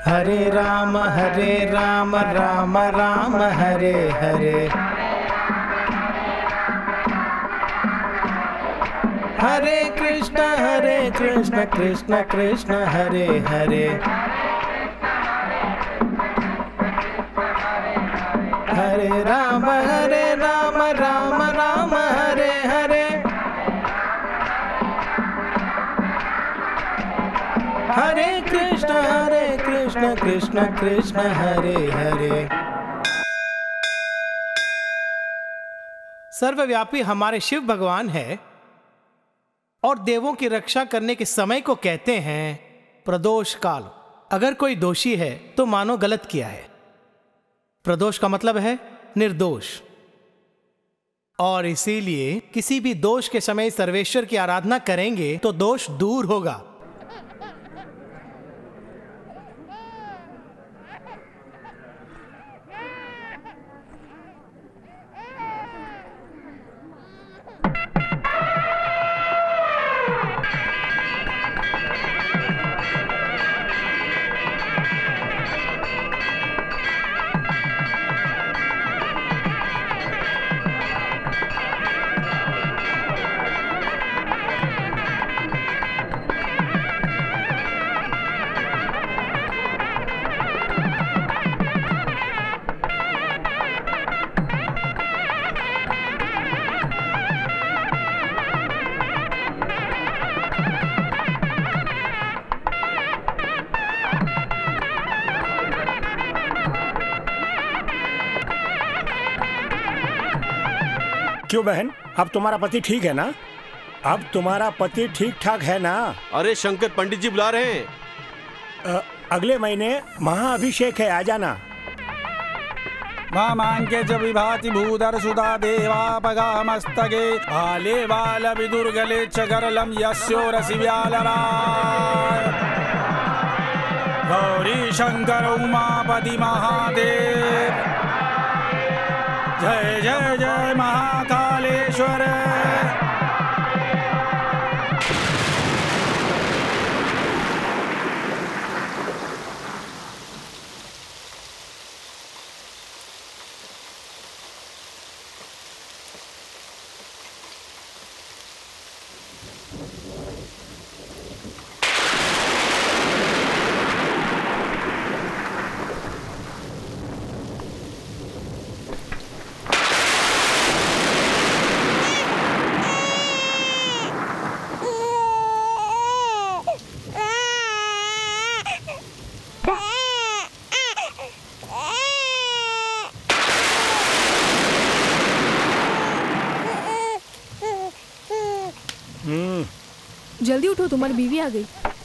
हरे राम राम राम हरे हरे, हरे कृष्ण कृष्ण कृष्ण हरे हरे, हरे राम राम राम हरे हरे, हरे कृष्ण कृष्ण कृष्ण हरे हरे। सर्वव्यापी हमारे शिव भगवान है और देवों की रक्षा करने के समय को कहते हैं प्रदोष काल। अगर कोई दोषी है तो मानो गलत किया है। प्रदोष का मतलब है निर्दोष, और इसीलिए किसी भी दोष के समय सर्वेश्वर की आराधना करेंगे तो दोष दूर होगा। क्यों बहन, अब तुम्हारा पति ठीक है ना? अब तुम्हारा पति ठीक ठाक है ना? अरे शंकर पंडित जी बुला रहे हैं। अगले महीने महाअभिषेक है, आ जाना। मामांके च विभाति भूधर सुधा देवापगा मस्तके आले बाल विदुर्गले च गरलम यस्यो रसि व्यालराय गौरी शंकर उमापति महादेव। जय जय जय महाकालेश्वर। जल्दी उठो, तुम्हारी बीवी आ गई।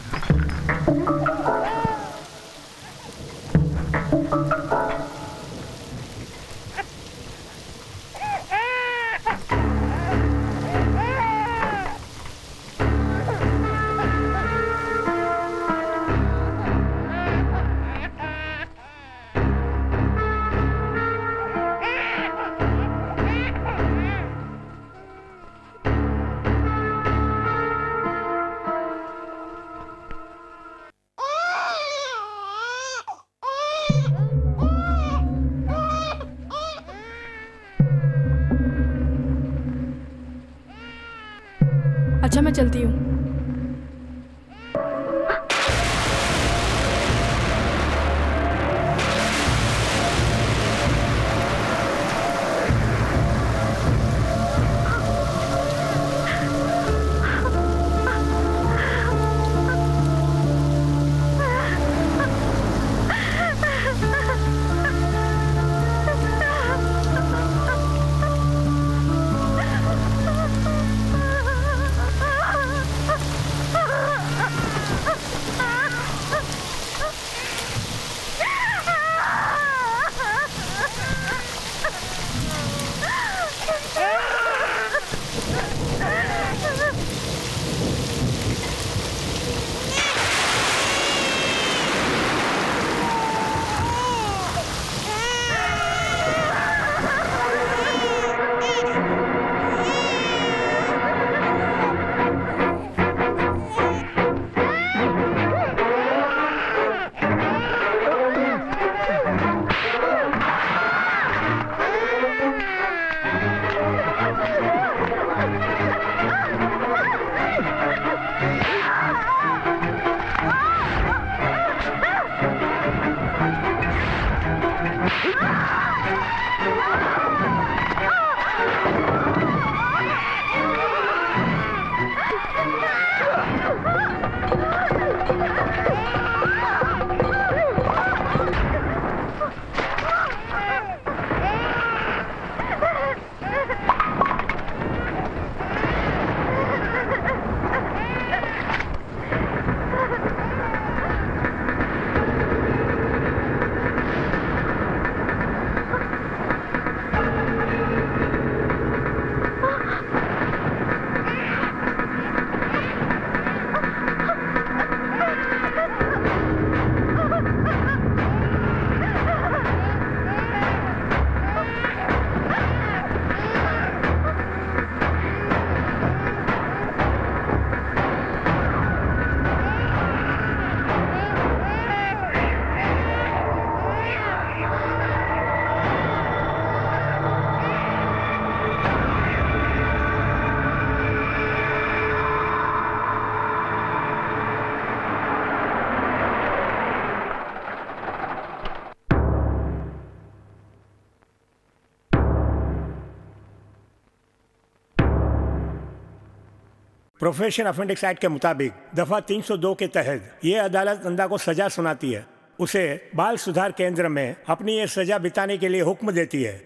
अच्छा, मैं चलती हूँ। प्रोफेशन अफेंडिक्स एक्ट के मुताबिक दफा 302 के तहत ये अदालत नंदा को सजा सुनाती है, उसे बाल सुधार केंद्र में अपनी ये सजा बिताने के लिए हुक्म देती है।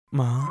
माँ,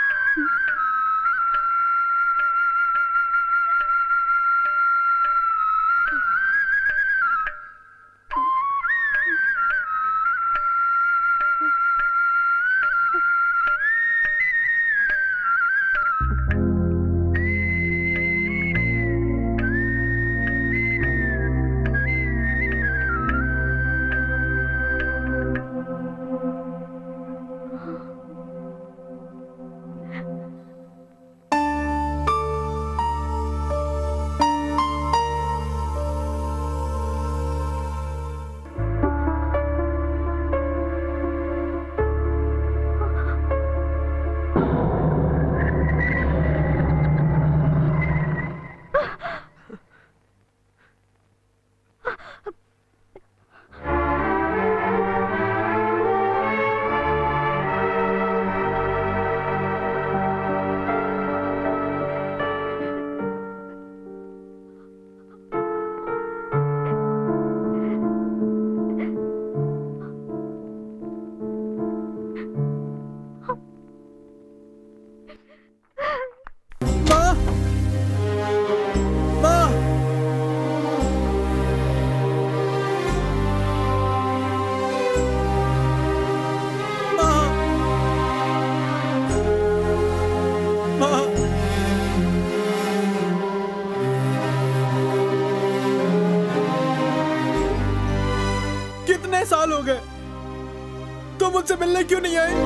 साल हो गए, तो मुझसे मिलने क्यों नहीं आई?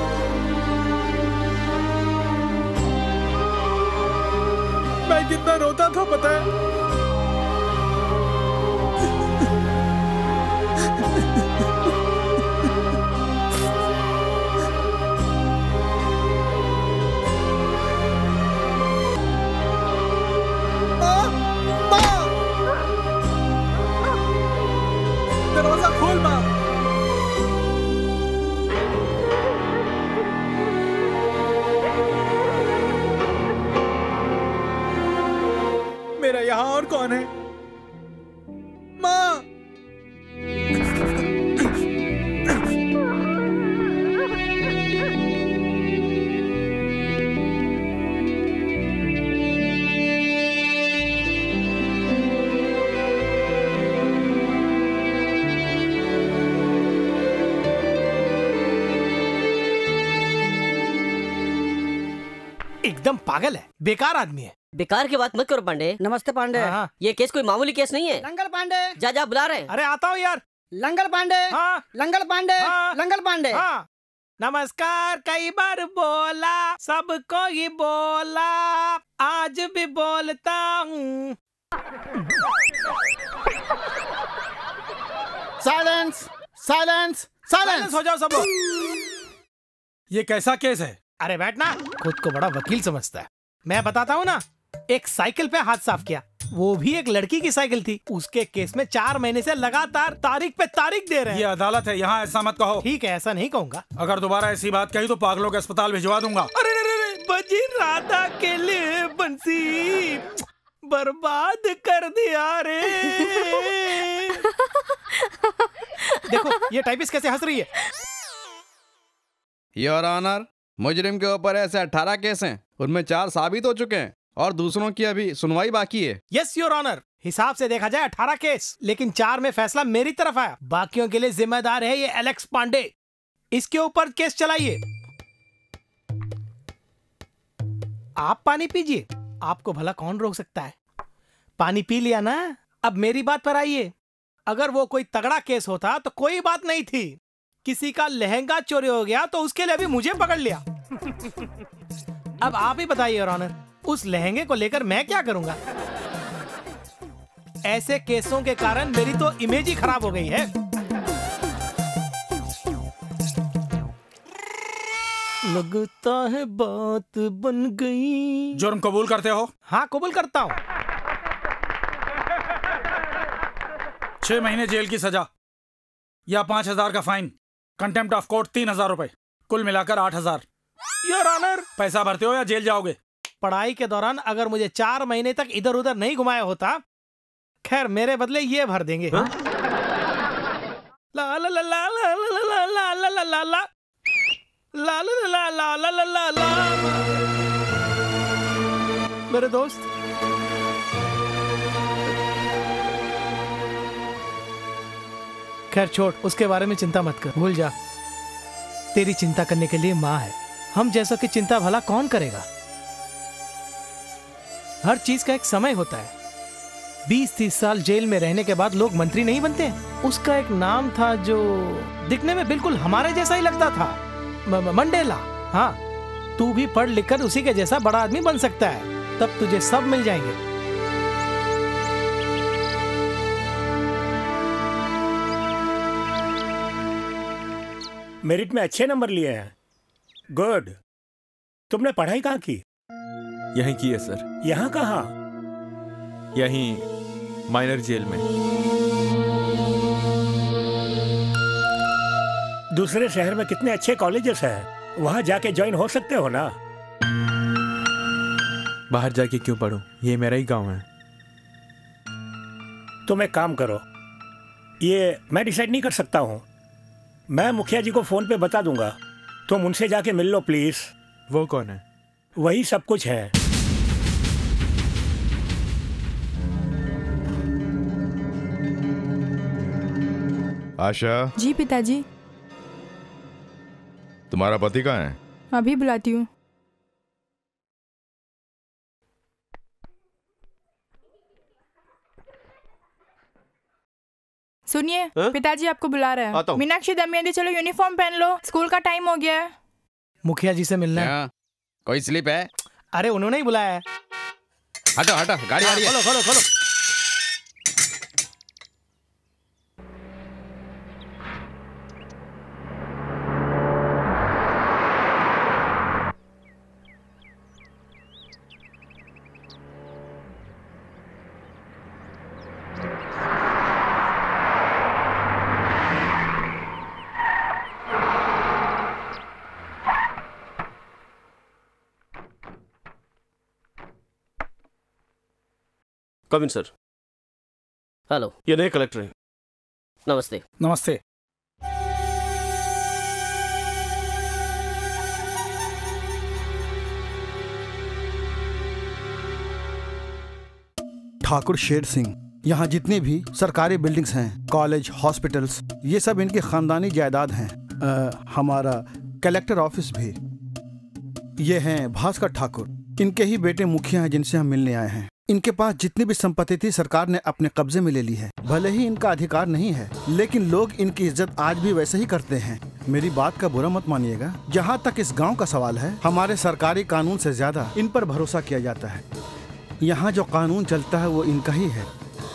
मैं कितना रोता था पता है? दरवाजा खोल माँ। मेरा यहाँ और कौन है? माँ। एकदम पागल है, बेकार आदमी है। बेकार की बात मत करो पांडे। नमस्ते पांडे। हाँ। ये केस कोई मामूली केस नहीं है। लंगल पांडे। जा जा बुला रहे हैं। अरे आता हूँ यार। लंगल पांडे। हाँ। लंगल पांडे। हाँ। लंगल पांडे। हाँ। नमस्कार कई बार बोला, सबको ही बोला, आज भी बोलता हूँ। साइलेंस, साइलेंस, साइलेंस हो जाओ सब लोग। ये कैसा केस है? अरे बैठना, खुद को बड़ा वकील समझता है। मैं बताता हूँ ना, एक साइकिल पे हाथ साफ किया, वो भी एक लड़की की साइकिल थी। उसके केस में 4 महीने से लगातार तारीख पे तारीख दे रहे हैं। ये अदालत है, यहाँ ऐसा मत कहो। ठीक है, ऐसा नहीं कहूँगा। अगर दोबारा ऐसी बात कही तो पागलों के अस्पताल भिजवा दूंगा। अरे बजी राधा के लिए बंसी बर्बाद कर दिया रे। देखो ये टाइपिस्ट कैसे हंस रही है। योर ऑनर, मुजरिम के ऊपर ऐसे 18 केस हैं, उनमें 4 साबित हो चुके हैं और दूसरों की अभी सुनवाई बाकी है। यस योर ऑनर, हिसाब से देखा जाए 18 केस, लेकिन 4 में फैसला मेरी तरफ आया। बाकियों के लिए जिम्मेदार है ये एलेक्स पांडे। इसके ऊपर केस चलाइए। आप पानी पीजिए, आपको भला कौन रोक सकता है। पानी पी लिया ना, अब मेरी बात पर आइए। अगर वो कोई तगड़ा केस होता तो कोई बात नहीं थी। किसी का लहंगा चोरी हो गया तो उसके लिए अभी मुझे पकड़ लिया। अब आप ही बताइए योर ऑनर, उस लहंगे को लेकर मैं क्या करूंगा। ऐसे केसों के कारण मेरी तो इमेज ही खराब हो गई है। लगता है बात बन गई। जुर्म कबूल करते हो? हाँ कबूल करता हूँ। 6 महीने जेल की सजा या 5,000 का फाइन, कंटेम्प्ट ऑफ कोर्ट 3,000 रुपए, कुल मिलाकर 8,000। योर ऑनर, पैसा भरते हो या जेल जाओगे? पढ़ाई के दौरान अगर मुझे 4 महीने तक इधर उधर नहीं घुमाया होता, खैर मेरे बदले ये भर देंगे। ला ला ला ला ला ला ला ला ला ला ला ला ला ला ला ला ला ला। मेरे दोस्त, खैर छोड़, उसके बारे में चिंता मत कर, भूल जा। तेरी चिंता करने के लिए माँ है। हम जैसों की चिंता भला कौन करेगा? हर चीज का एक समय होता है। 20-30 साल जेल में रहने के बाद लोग मंत्री नहीं बनते। उसका एक नाम था जो दिखने में बिल्कुल हमारे जैसा ही लगता था, मंडेला। हाँ, तू भी पढ़ लिख कर उसी के जैसा बड़ा आदमी बन सकता है, तब तुझे सब मिल जाएंगे। मेरिट में अच्छे नंबर लिए हैं। गुड। तुमने पढ़ाई कहाँ की? यहीं की है सर। यहाँ कहाँ? यहीं माइनर जेल में। दूसरे शहर में कितने अच्छे कॉलेजेस हैं, वहाँ जाके ज्वाइन हो सकते हो ना? बाहर जाके क्यों पढूं? ये मेरा ही गांव है। तुम एक काम करो, ये मैं डिसाइड नहीं कर सकता हूँ। मैं मुखिया जी को फोन पे बता दूंगा, तुम उनसे जाके मिल लो प्लीज। वो कौन है? वही सब कुछ है। आशा। जी पिताजी। तुम्हारा पति कहाँ है? अभी बुलाती हूँ। सुनिए, पिताजी आपको बुला रहे हैं। मीनाक्षी, दमयंती, चलो यूनिफॉर्म पहन लो, स्कूल का टाइम हो गया है। मुखिया जी से मिलना है। कोई स्लिप है? अरे उन्होंने ही बुलाया है। हटो हटो, गाड़ी आ रही है। खोलो खोलो खोलो। कम इन सर। हेलो, ये नए कलेक्टर हैं। नमस्ते। नमस्ते। ठाकुर शेर सिंह, यहाँ जितनी भी सरकारी बिल्डिंग्स हैं, कॉलेज, हॉस्पिटल्स, ये सब इनकी खानदानी जायदाद हैं। हमारा कलेक्टर ऑफिस भी। ये हैं भास्कर ठाकुर, इनके ही बेटे मुखिया हैं जिनसे हम मिलने आए हैं। इनके पास जितनी भी संपत्ति थी सरकार ने अपने कब्जे में ले ली है। भले ही इनका अधिकार नहीं है, लेकिन लोग इनकी इज्जत आज भी वैसे ही करते हैं। मेरी बात का बुरा मत मानिएगा। जहाँ तक इस गांव का सवाल है, हमारे सरकारी कानून से ज्यादा इन पर भरोसा किया जाता है। यहाँ जो कानून चलता है वो इनका ही है।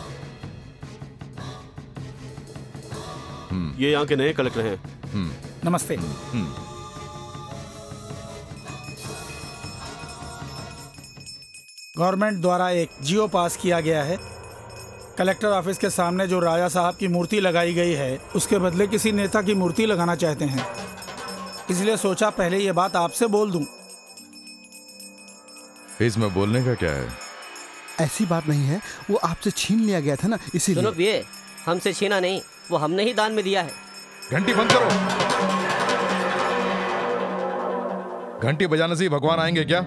ये यहाँ के नए कलेक्टर हैं। नमस्ते। गवर्नमेंट द्वारा एक जियो पास किया गया है। कलेक्टर ऑफिस के सामने जो राजा साहब की मूर्ति लगाई गई है, उसके बदले किसी नेता की मूर्ति लगाना चाहते हैं। इसलिए सोचा पहले ये बात आपसे बोल दूं। इसमें बोलने का क्या है? ऐसी बात नहीं है, वो आपसे छीन लिया गया था ना, इसीलिए। सुनो पिए, हमसे छीना नहीं, वो हमने ही दान में दिया है। घंटी बंद करो। घंटी बजाने से ही भगवान आएंगे क्या?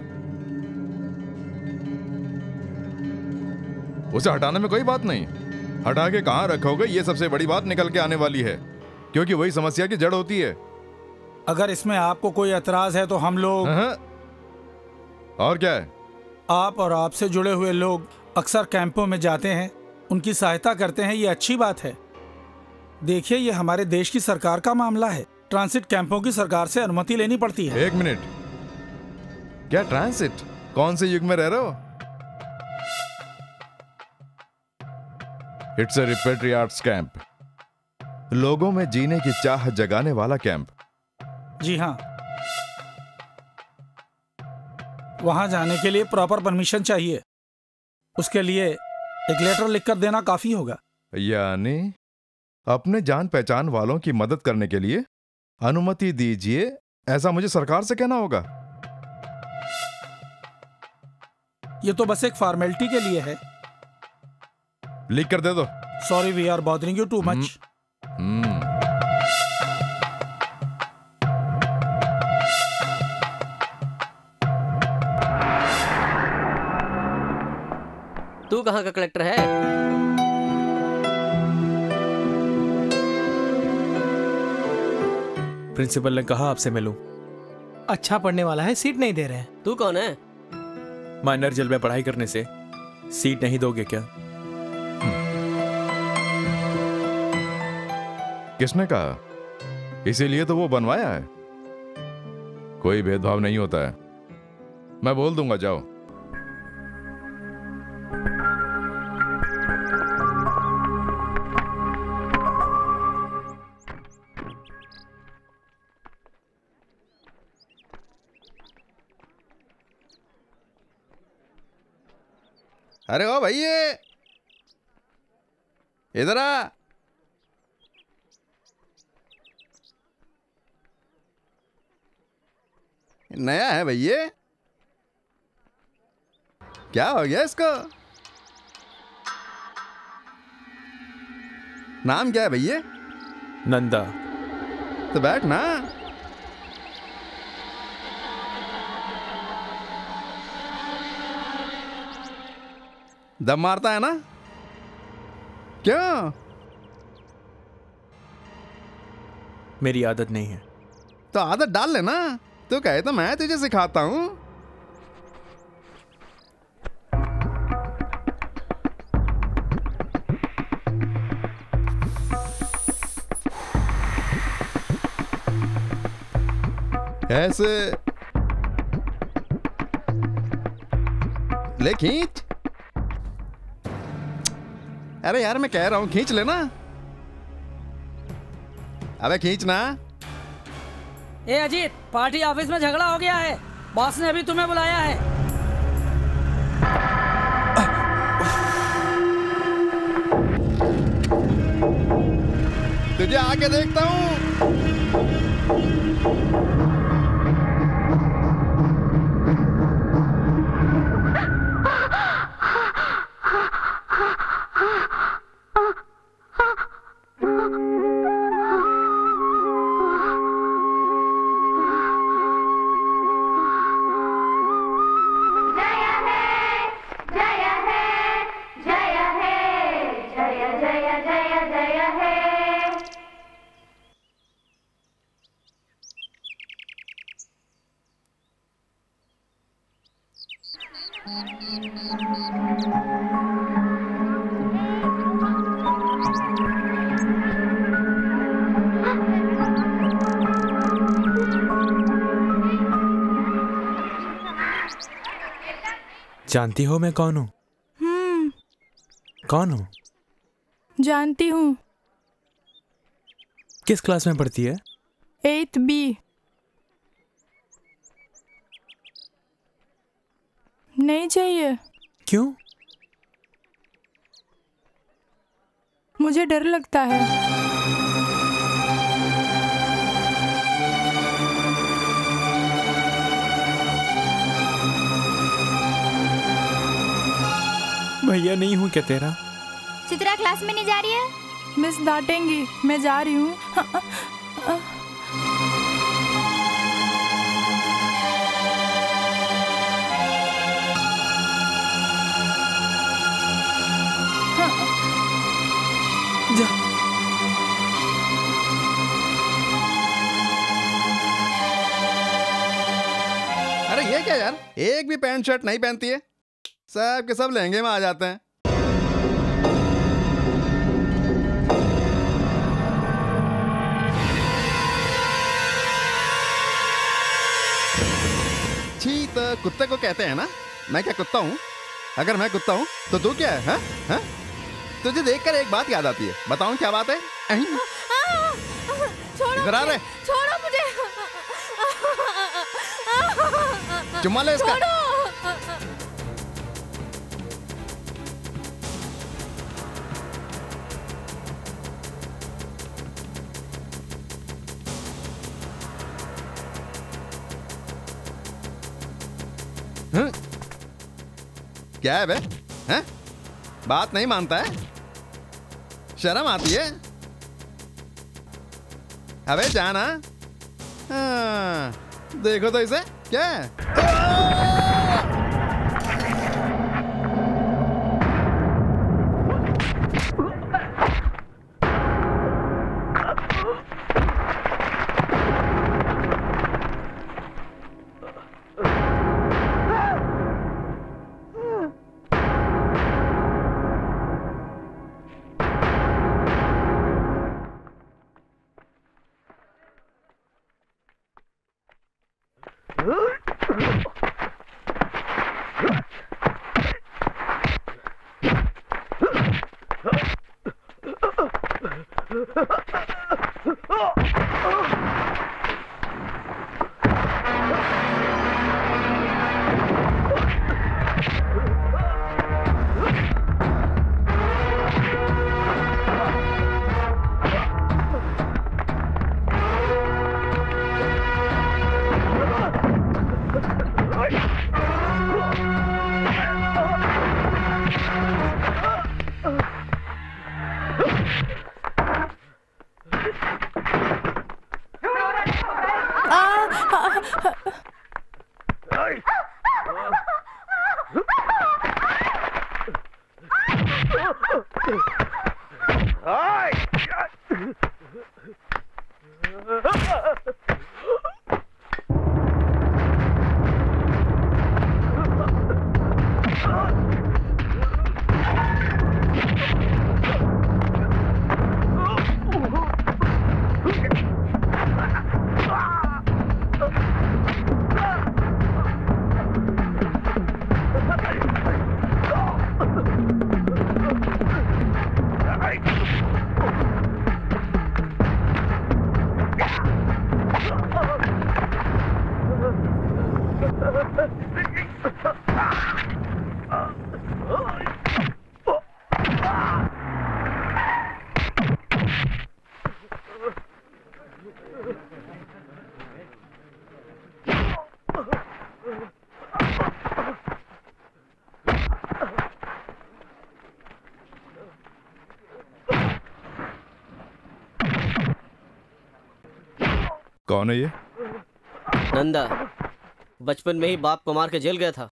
उसे हटाने में कोई बात नहीं, हटा के कहां रखोगे ये सबसे बड़ी बात निकल के आने वाली है, क्योंकि वही समस्या की जड़ होती है। अगर इसमें आपको कोई एतराज है तो हम लोग। और क्या है? आप और आपसे जुड़े हुए लोग अक्सर कैंपों में जाते हैं, उनकी सहायता करते हैं, ये अच्छी बात है। देखिए, ये हमारे देश की सरकार का मामला है। ट्रांसिट कैंपों की सरकार से अनुमति लेनी पड़ती है। एक मिनट, क्या ट्रांसिट? कौन से युग में रह रहे हो? इट्स अ रिपेट्रियाट्स कैंप, लोगों में जीने की चाह जगाने वाला कैंप। जी हाँ, वहां जाने के लिए प्रॉपर परमिशन चाहिए। उसके लिए एक लेटर लिखकर देना काफी होगा। यानी अपने जान पहचान वालों की मदद करने के लिए अनुमति दीजिए, ऐसा मुझे सरकार से कहना होगा? ये तो बस एक फॉर्मेलिटी के लिए है। लिख कर दे दो। Sorry, we are bothering you too much. तू कहाँ का कलेक्टर है? प्रिंसिपल ने कहा आपसे मिलूं। अच्छा पढ़ने वाला है, सीट नहीं दे रहे हैं। तू कौन है? माइनर जेल में पढ़ाई करने से सीट नहीं दोगे क्या? किसने कहा? इसीलिए तो वो बनवाया है। कोई भेदभाव नहीं होता है। मैं बोल दूंगा, जाओ। अरे ओ भैया, इधर आ। नया है भैया? क्या हो गया इसको? नाम क्या है भैया? नंदा। तो बैठ ना। दम मारता है ना? क्यों? मेरी आदत नहीं है। तो आदत डाल लेना। तू कहे तो मैं तुझे सिखाता हूं। ऐसे ले, खींच। अरे यार, मैं कह रहा हूं खींच लेना। अबे खींच ना। ए अजीत, पार्टी ऑफिस में झगड़ा हो गया है। बॉस ने अभी तुम्हें बुलाया है। तुझे आके देखता हूं। जानती हो मैं कौन हूँ? कौन हूँ? जानती हूँ। किस क्लास में पढ़ती है? 8th B। नहीं चाहिए। क्यों? मुझे डर लगता है। भैया नहीं हूँ क्या तेरा? चित्रा क्लास में नहीं जा रही है? मिस डांटेंगी। मैं जा रही हूँ। जा। अरे ये क्या यार, एक भी पैंट शर्ट नहीं पहनती है। सब के सब लहंगे में आ जाते हैं। छी, तो कुत्ते को कहते हैं ना। मैं क्या कुत्ता हूँ? अगर मैं कुत्ता हूँ तो तू क्या है? हा? तुझे देखकर एक बात याद आती है। बताऊं क्या बात है? छोड़ो मुझे, छोड़ो मुझे। चुम्मा ले इसका। क्या है बे? हैं? बात नहीं मानता है? शर्म आती है? अबे जाना। हाँ, देखो तो इसे। क्या है? कौन है ये? नंदा बचपन में ही बाप को मार के जेल गया था।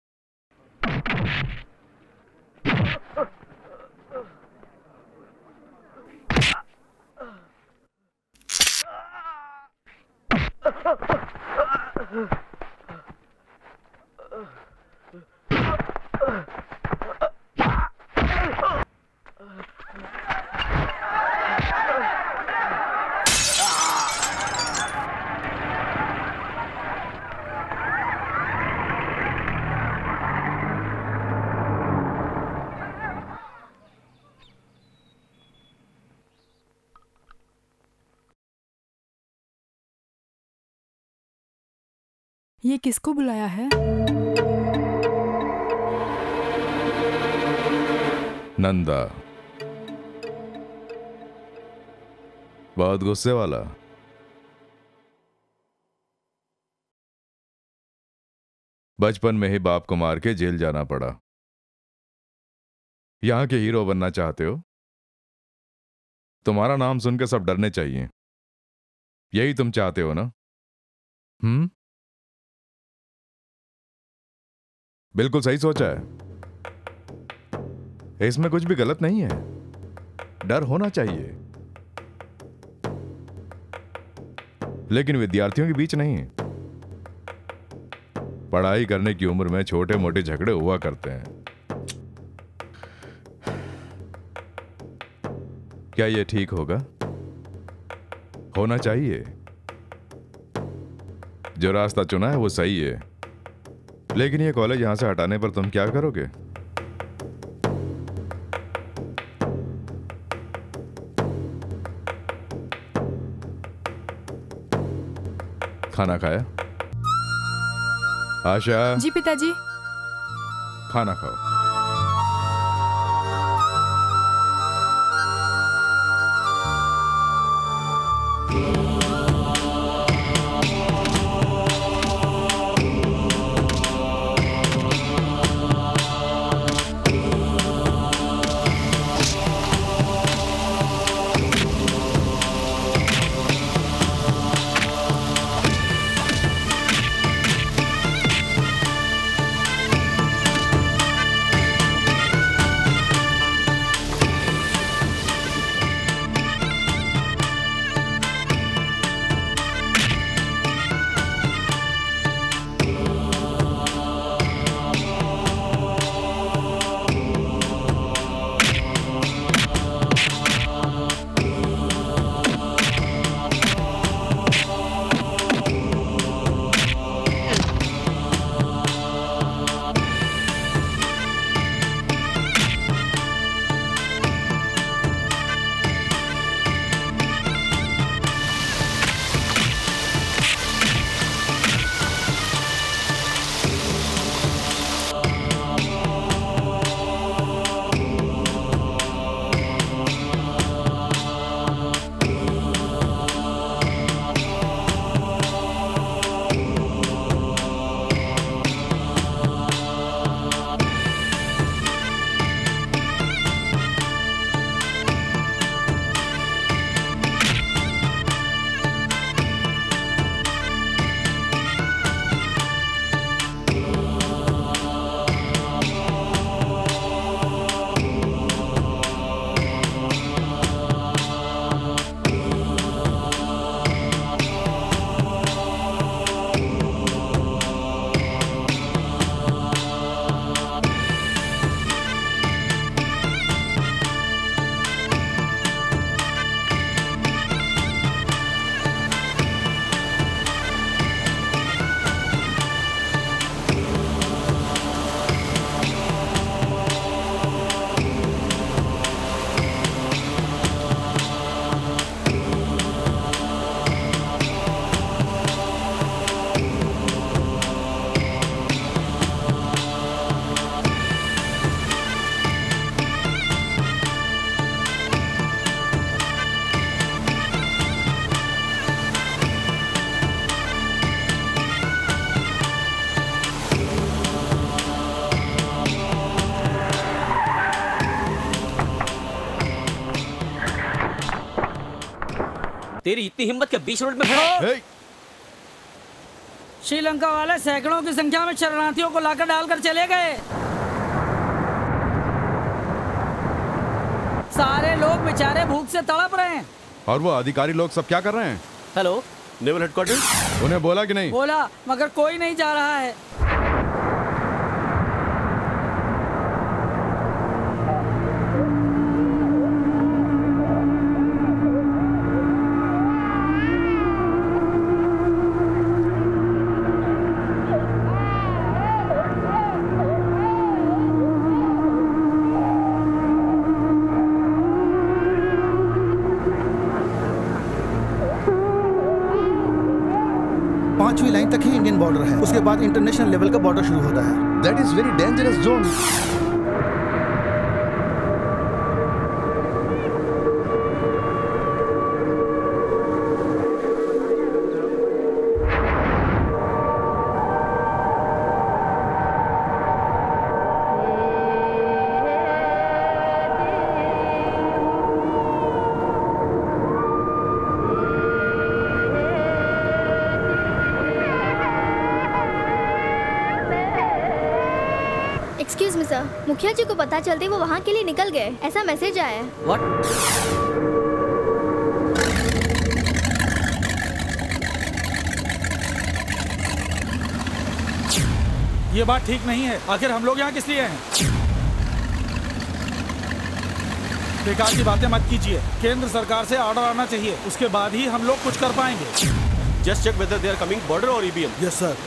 ये किसको बुलाया है? नंदा, बहुत गुस्से वाला। बचपन में ही बाप को मार के जेल जाना पड़ा। यहां के हीरो बनना चाहते हो? तुम्हारा नाम सुनकर सब डरने चाहिए। यही तुम चाहते हो ना? बिल्कुल सही सोचा है। इसमें कुछ भी गलत नहीं है। डर होना चाहिए, लेकिन विद्यार्थियों के बीच नहीं। पढ़ाई करने की उम्र में छोटे मोटे झगड़े हुआ करते हैं। क्या यह ठीक होगा? होना चाहिए। जो रास्ता चुना है वो सही है, लेकिन ये कॉलेज यहां से हटाने पर तुम क्या करोगे? खाना खाया? आशा। जी पिताजी। खाना खाओ। तेरी इतनी हिम्मत के बीच रोड में खड़ा। श्रीलंका वाले सैकड़ों की संख्या में शरणार्थियों को लाकर डालकर चले गए। सारे लोग बेचारे भूख से तड़प रहे हैं। और वो अधिकारी लोग सब क्या कर रहे हैं? Hello, naval headquarter. उन्हें बोला कि नहीं? बोला, मगर कोई नहीं जा रहा है। पांचवी लाइन तक ही इंडियन बॉर्डर है, उसके बाद इंटरनेशनल लेवल का बॉर्डर शुरू होता है। That is very dangerous zone. Excuse me sir, मुखिया जी को पता चलते वो वहाँ के लिए निकल गए, ऐसा मैसेज आया है। What? ये बात ठीक नहीं है। आखिर हम लोग यहाँ किस लिए हैं? बेकार की बातें मत कीजिए। केंद्र सरकार से ऑर्डर आना चाहिए, उसके बाद ही हम लोग कुछ कर पाएंगे। Just check whether they are coming border और ईबीएम। Yes sir.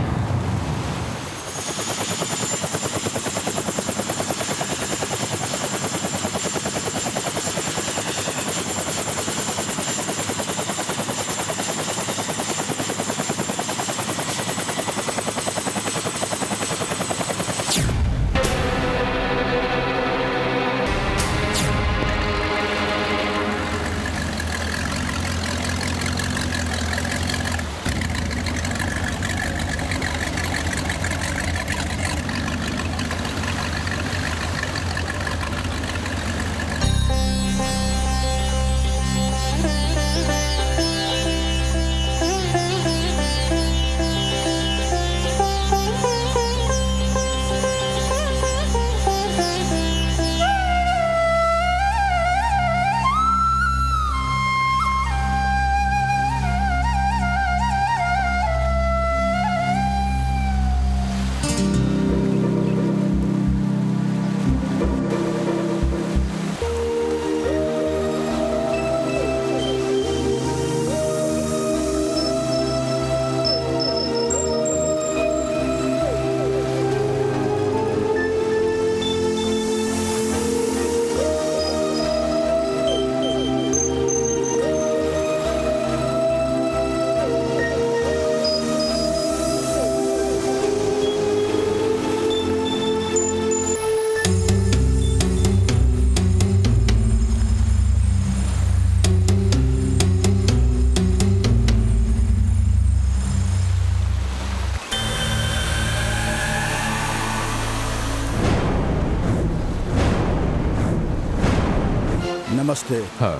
नमस्ते। हाँ।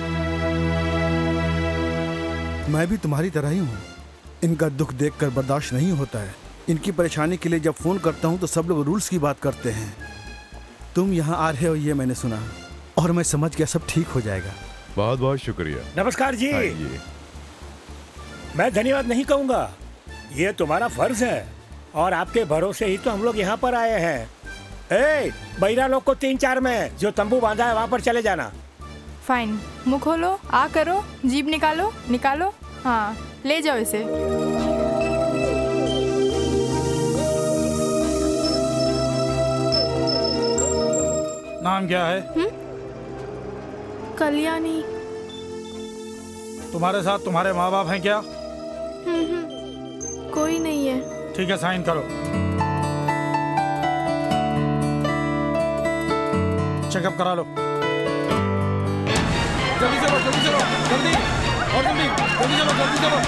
मैं भी तुम्हारी तरह ही हूँ। इनका दुख देखकर बर्दाश्त नहीं होता है। इनकी परेशानी के लिए जब फोन करता हूँ तो सब लोग रूल्स की बात करते हैं। तुम यहाँ आ रहे हो ये मैंने सुना और मैं समझ गया सब ठीक हो जाएगा। बहुत बहुत शुक्रिया। नमस्कार जी। मैं धन्यवाद नहीं कहूँगा, ये तुम्हारा फर्ज है और आपके भरोसे ही तो हम लोग यहाँ पर आए हैं। बहिरा लोग को 3-4 में जो तंबू बांधा है वहाँ पर चले जाना। फाइन, मुंह खोलो, आ करो, जीभ निकालो, निकालो। हाँ, ले जाओ इसे। नाम क्या है? कल्याणी। तुम्हारे साथ तुम्हारे माँ बाप हैं क्या? कोई नहीं है। ठीक है, साइन करो। चेकअप करा लो। जल्दी चलो, जल्दी चलो, जल्दी और जल्दी, जल्दी चलो, जल्दी चलो।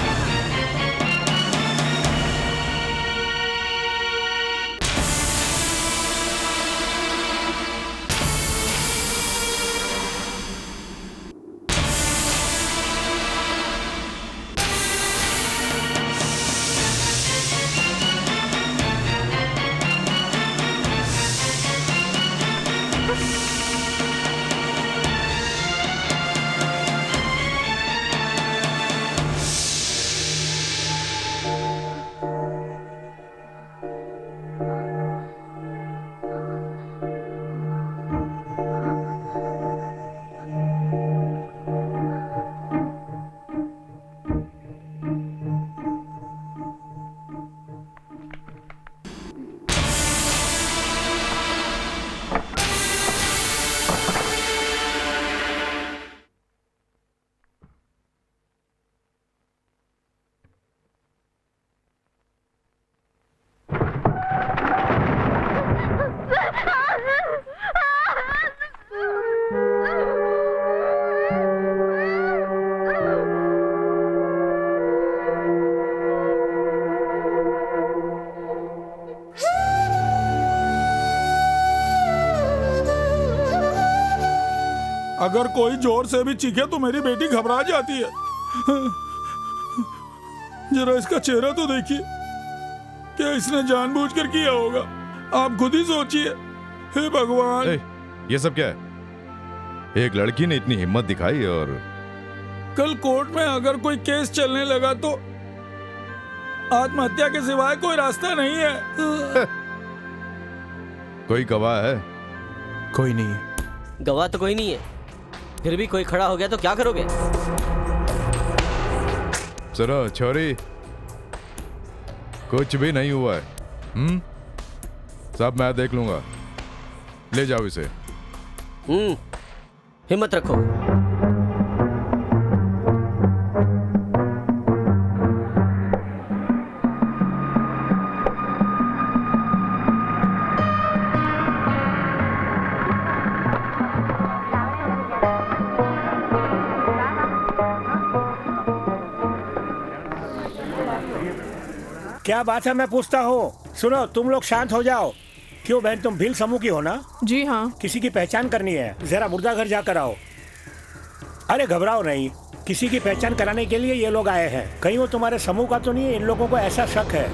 अगर कोई जोर से भी चीखे तो मेरी बेटी घबरा जाती है। जरा इसका चेहरा तो देखिए, क्या इसने जानबूझकर किया होगा? आप खुद ही सोचिए। हे भगवान। ये सब क्या है? एक लड़की ने इतनी हिम्मत दिखाई और कल कोर्ट में अगर कोई केस चलने लगा तो आत्महत्या के सिवाय कोई रास्ता नहीं है। कोई गवाह है? कोई नहीं है। गवाह तो कोई नहीं है, फिर भी कोई खड़ा हो गया तो क्या करोगे? सुनो छोरी, कुछ भी नहीं हुआ है। सब मैं देख लूंगा। ले जाओ इसे। हिम्मत रखो। क्या बात है, मैं पूछता हूँ। सुनो, तुम लोग शांत हो जाओ। क्यों बहन, तुम भील समूह की हो ना? जी हाँ। किसी की पहचान करनी है, जरा मुर्दा घर जाकर आओ। अरे घबराओ नहीं, किसी की पहचान कराने के लिए ये लोग आए हैं। कहीं वो तुम्हारे समूह का तो नहीं है? इन लोगों को ऐसा शक है।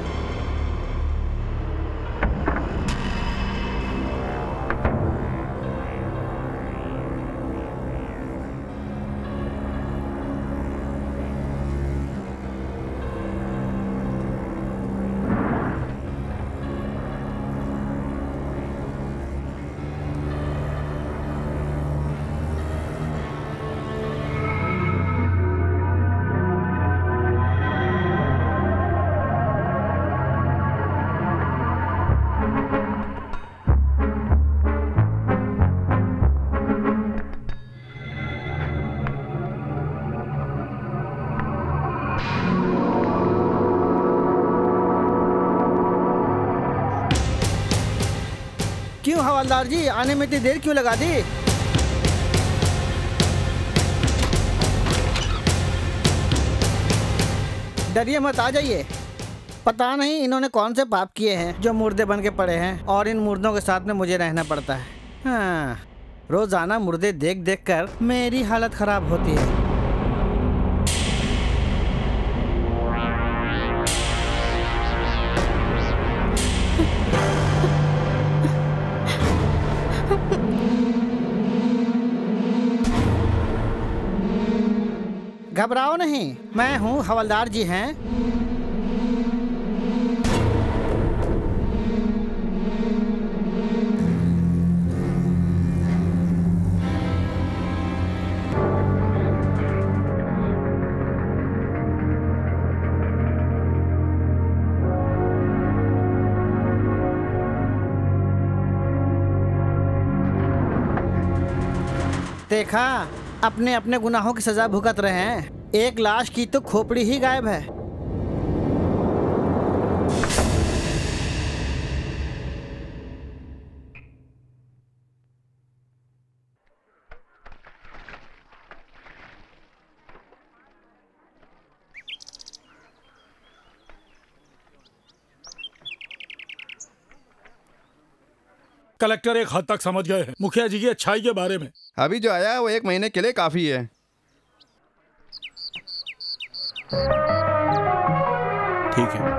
क्यों हवलदार जी, आने में इतनी देर क्यों लगा दी? डरिए मत, आ जाइए। पता नहीं इन्होंने कौन से पाप किए हैं जो मुर्दे बन के पड़े हैं और इन मुर्दों के साथ में मुझे रहना पड़ता है। हाँ, रोजाना मुर्दे देख देख कर मेरी हालत खराब होती है। घबराओ नहीं, मैं हूँ, हवलदार जी हैं। देखा, अपने अपने गुनाहों की सजा भुगत रहे हैं। एक लाश की तो खोपड़ी ही गायब है। कलेक्टर एक हद तक समझ गए हैं मुखिया जी की अच्छाई के बारे में। अभी जो आया है वो 1 महीने के लिए काफी है। ठीक है।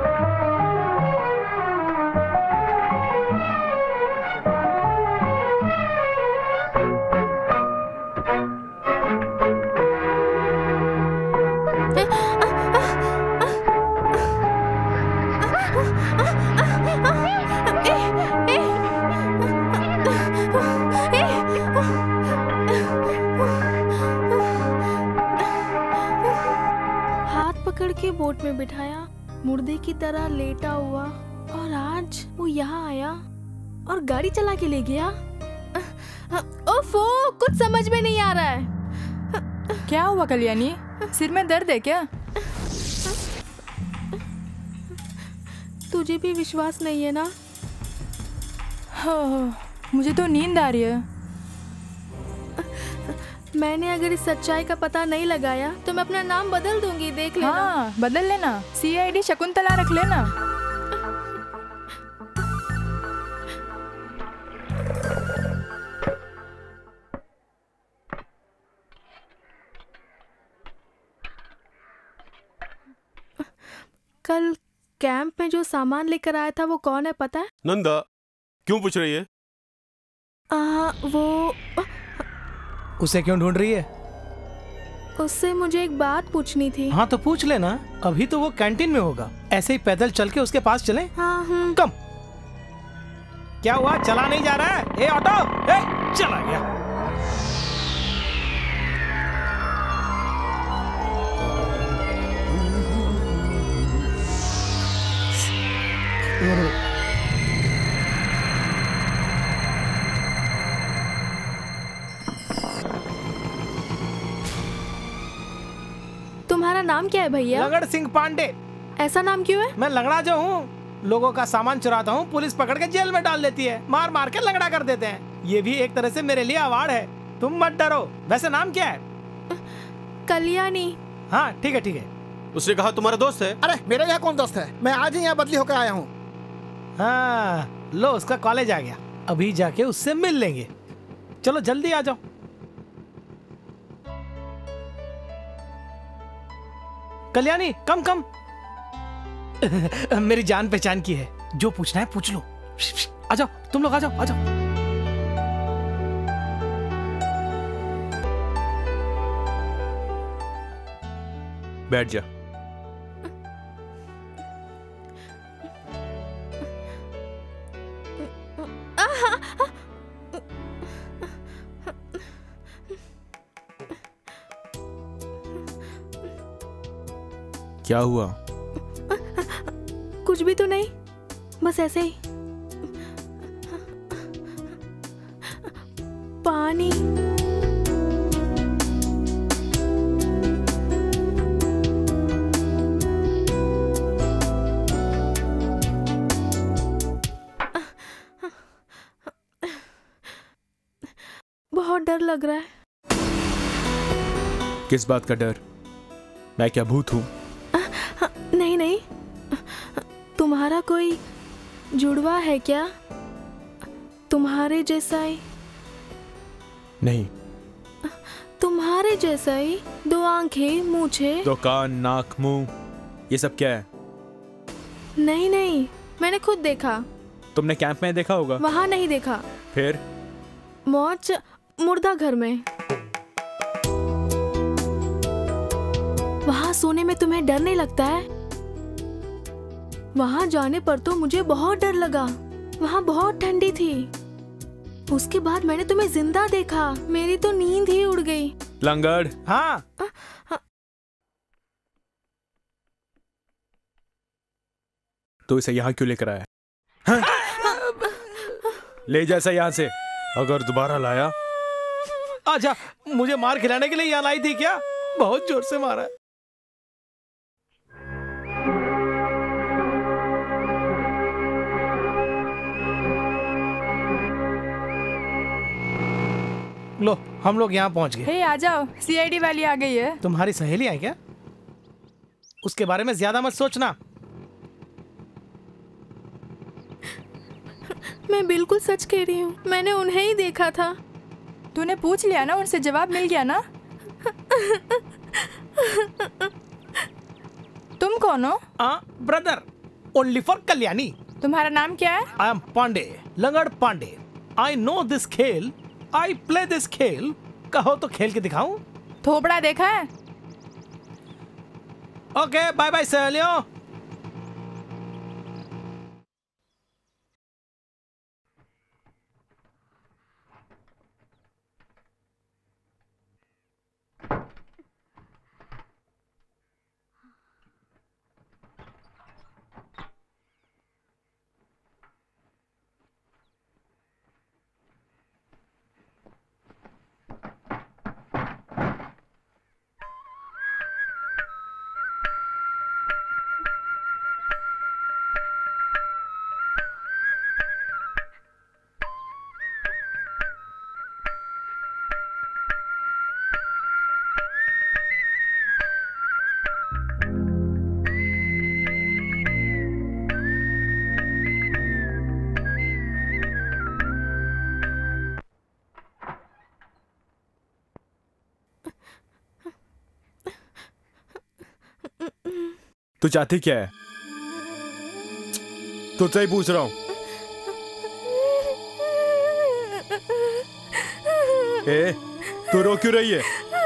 के बोट में बिठाया, मुर्दे की तरह लेटा हुआ, और आज वो यहाँ आया और गाड़ी चला के ले गया। ओफो, कुछ समझ में नहीं आ रहा है। क्या हुआ कल्याणी, सिर में दर्द है क्या? तुझे भी विश्वास नहीं है ना? हाँ, मुझे तो नींद आ रही है। मैंने अगर इस सच्चाई का पता नहीं लगाया तो मैं अपना नाम बदल दूंगी, देख लेना। हाँ, बदल लेना, CID शकुंतला रख लेना। कल कैंप में जो सामान लेकर आया था वो कौन है पता है? नंदा, क्यों पूछ रही है? वो उसे क्यों ढूंढ रही है? उससे मुझे एक बात पूछनी थी। हाँ तो पूछ लेना, अभी तो वो कैंटीन में होगा। ऐसे ही पैदल चल के उसके पास चलें? हाँ। कम। क्या हुआ, चला नहीं जा रहा है? ए ऑटो, ए चला गया। तुम्हारा नाम क्या है भैया? लगड़ सिंह पांडे। ऐसा नाम क्यों है? मैं लगड़ा जो हूँ, लोगों का सामान चुराता हूँ, पुलिस पकड़ के जेल में डाल देती है, मार मार के लगड़ा कर देते हैं। ये भी एक तरह से मेरे लिए अवार्ड है। तुम मत डरो। वैसे नाम क्या है? कल्याणी। हाँ ठीक है ठीक है। उसने कहा तुम्हारा दोस्त है। अरे मेरा यहाँ कौन दोस्त है, मैं आज ही यहाँ बदली होकर आया हूँ। हाँ लो, उसका कॉलेज आ गया, अभी जाके उससे मिल लेंगे। चलो जल्दी आ जाओ। कल्याणी कम कम। मेरी जान पहचान की है, जो पूछना है पूछ लो। आ जाओ तुम लोग, आ जाओ आ जाओ। बैठ जा। क्या हुआ? कुछ भी तो नहीं, बस ऐसे ही। पानी। बहुत डर लग रहा है। किस बात का डर? मैं क्या भूत हूँ? नहीं नहीं, तुम्हारा कोई जुड़वा है क्या? तुम्हारे जैसा ही? नहीं। तुम्हारे जैसा ही, दो आंखें, मूछे, दो कान, नाक, मुंह, ये सब क्या है? नहीं नहीं, मैंने खुद देखा। तुमने कैंप में देखा होगा। वहाँ नहीं देखा। फिर? मौज मुर्दा घर में। वहाँ सोने में तुम्हें डर नहीं लगता है? वहाँ जाने पर तो मुझे बहुत डर लगा। वहाँ बहुत ठंडी थी। उसके बाद मैंने तुम्हें जिंदा देखा, मेरी तो नींद ही उड़ गई। लंगड़। हाँ। तो इसे यहाँ क्यों लेकर आया? हाँ? ले जा इसे यहाँ से। अगर दोबारा लाया। अच्छा, मुझे मार खिलाने के लिए यहाँ लाई थी क्या? बहुत जोर से मारा। लो, हम लोग यहाँ पहुँच गए। हे आ जाओ, सीआईडी वाली आ गई है। तुम्हारी सहेली है क्या? उसके बारे में ज्यादा मत सोचना। मैं बिल्कुल सच कह रही हूँ, मैंने उन्हें ही देखा था। तूने पूछ लिया ना, उनसे जवाब मिल गया ना। तुम कौन हो? Brother, only for Kalyani. तुम्हारा नाम क्या है? आई एम पांडे, लंगड़ पांडे। आई नो दिस खेल, आई प्ले दिस खेल। कहो तो खेल के दिखाऊं? थोपड़ा देखा है? ओके, बाय बाय सहेलियों। तू चाहती क्या है? तुझसे ही पूछ रहा हूँ। ए, तू रो क्यों रही है?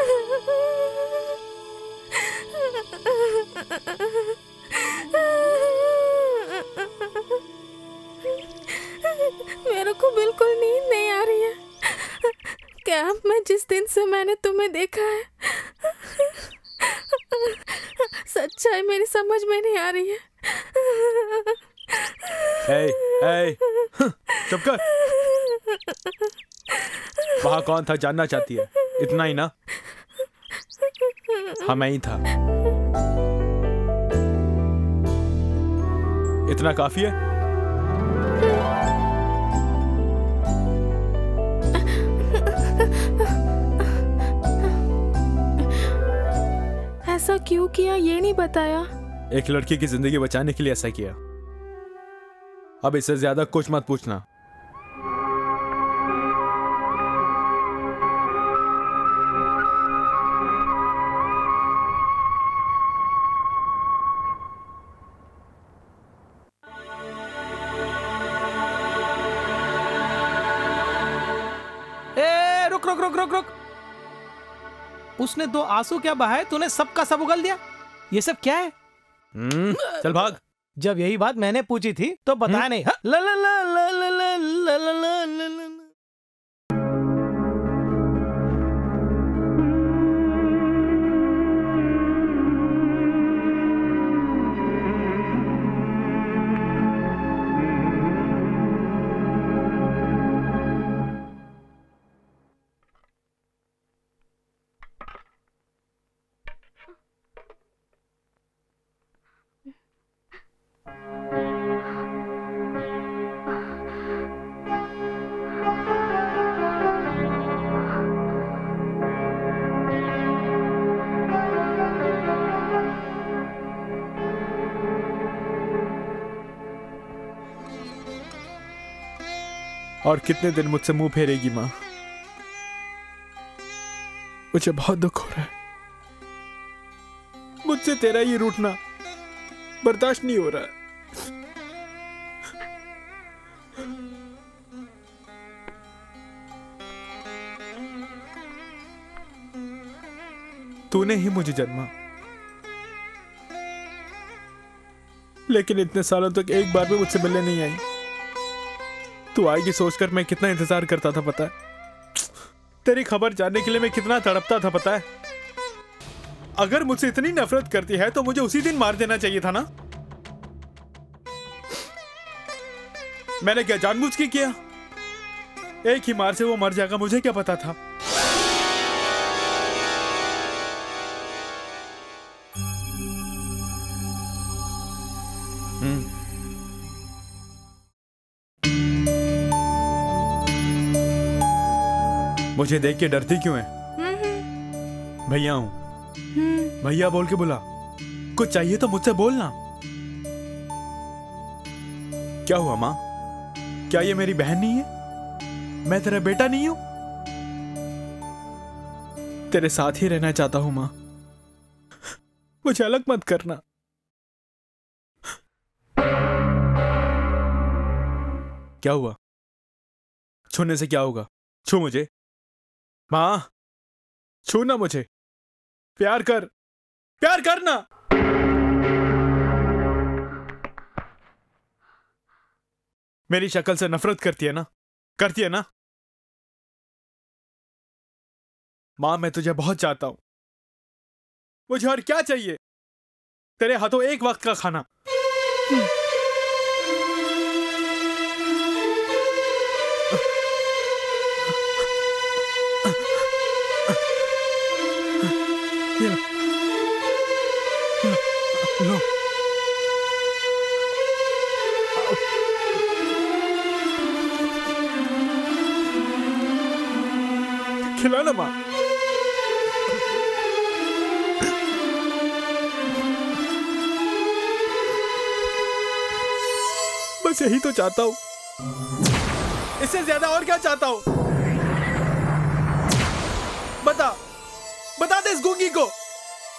मेरे को बिल्कुल नींद नहीं आ रही है। कैंप में जिस दिन से मैंने तुम्हें देखा है, सच्चाई मेरी समझ में नहीं आ रही है। चुप कर। वहां कौन था जानना चाहती है? इतना ही ना? हाँ, मैं ही था। इतना काफी है? ऐसा क्यों किया ये नहीं बताया? एक लड़की की जिंदगी बचाने के लिए ऐसा किया। अब इससे ज्यादा कुछ मत पूछना। रुक रुक रुक रुक रुक। उसने 2 आंसू क्या बहाए, तूने सबका सब उगल दिया। ये सब क्या है? चल भाग। जब यही बात मैंने पूछी थी तो बताया नहीं। ला ला ला ला ला ला ला ला ला ला ला। और कितने दिन मुझसे मुंह फेरेगी माँ? मुझे बहुत दुख हो रहा है। मुझसे तेरा ये रूठना बर्दाश्त नहीं हो रहा है। तूने ही मुझे जन्मा, लेकिन इतने सालों तक एक बार भी मुझसे मिलने नहीं आई। तू आएगी सोचकर मैं कितना इंतजार करता था पता है? तेरी खबर जानने के लिए मैं कितना तड़पता था पता है? अगर मुझसे इतनी नफरत करती है तो मुझे उसी दिन मार देना चाहिए था ना? मैंने क्या जानबूझ के किया? एक ही मार से वो मर जाएगा, मुझे क्या पता था? मुझे देख के डरती क्यों है? भैया हूं। भैया बोल के बुला। कुछ चाहिए तो मुझसे बोलना। क्या हुआ माँ? क्या ये मेरी बहन नहीं है? मैं तेरा बेटा नहीं हूं? तेरे साथ ही रहना चाहता हूं माँ। मुझे अलग मत करना। क्या हुआ? छूने से क्या होगा? छू मुझे माँ, छू ना मुझे। प्यार कर, प्यार करना। मेरी शक्ल से नफरत करती है ना? करती है ना? माँ, मैं तुझे बहुत चाहता हूं। मुझे और क्या चाहिए? तेरे हाथों एक वक्त का खाना। लो। खिलाना माँ। बस यही तो चाहता हूं। इससे ज्यादा और क्या चाहता हूं? बता, बता दे इस गूंगी को,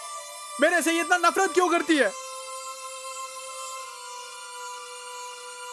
मेरे से इतना नफरत क्यों करती है?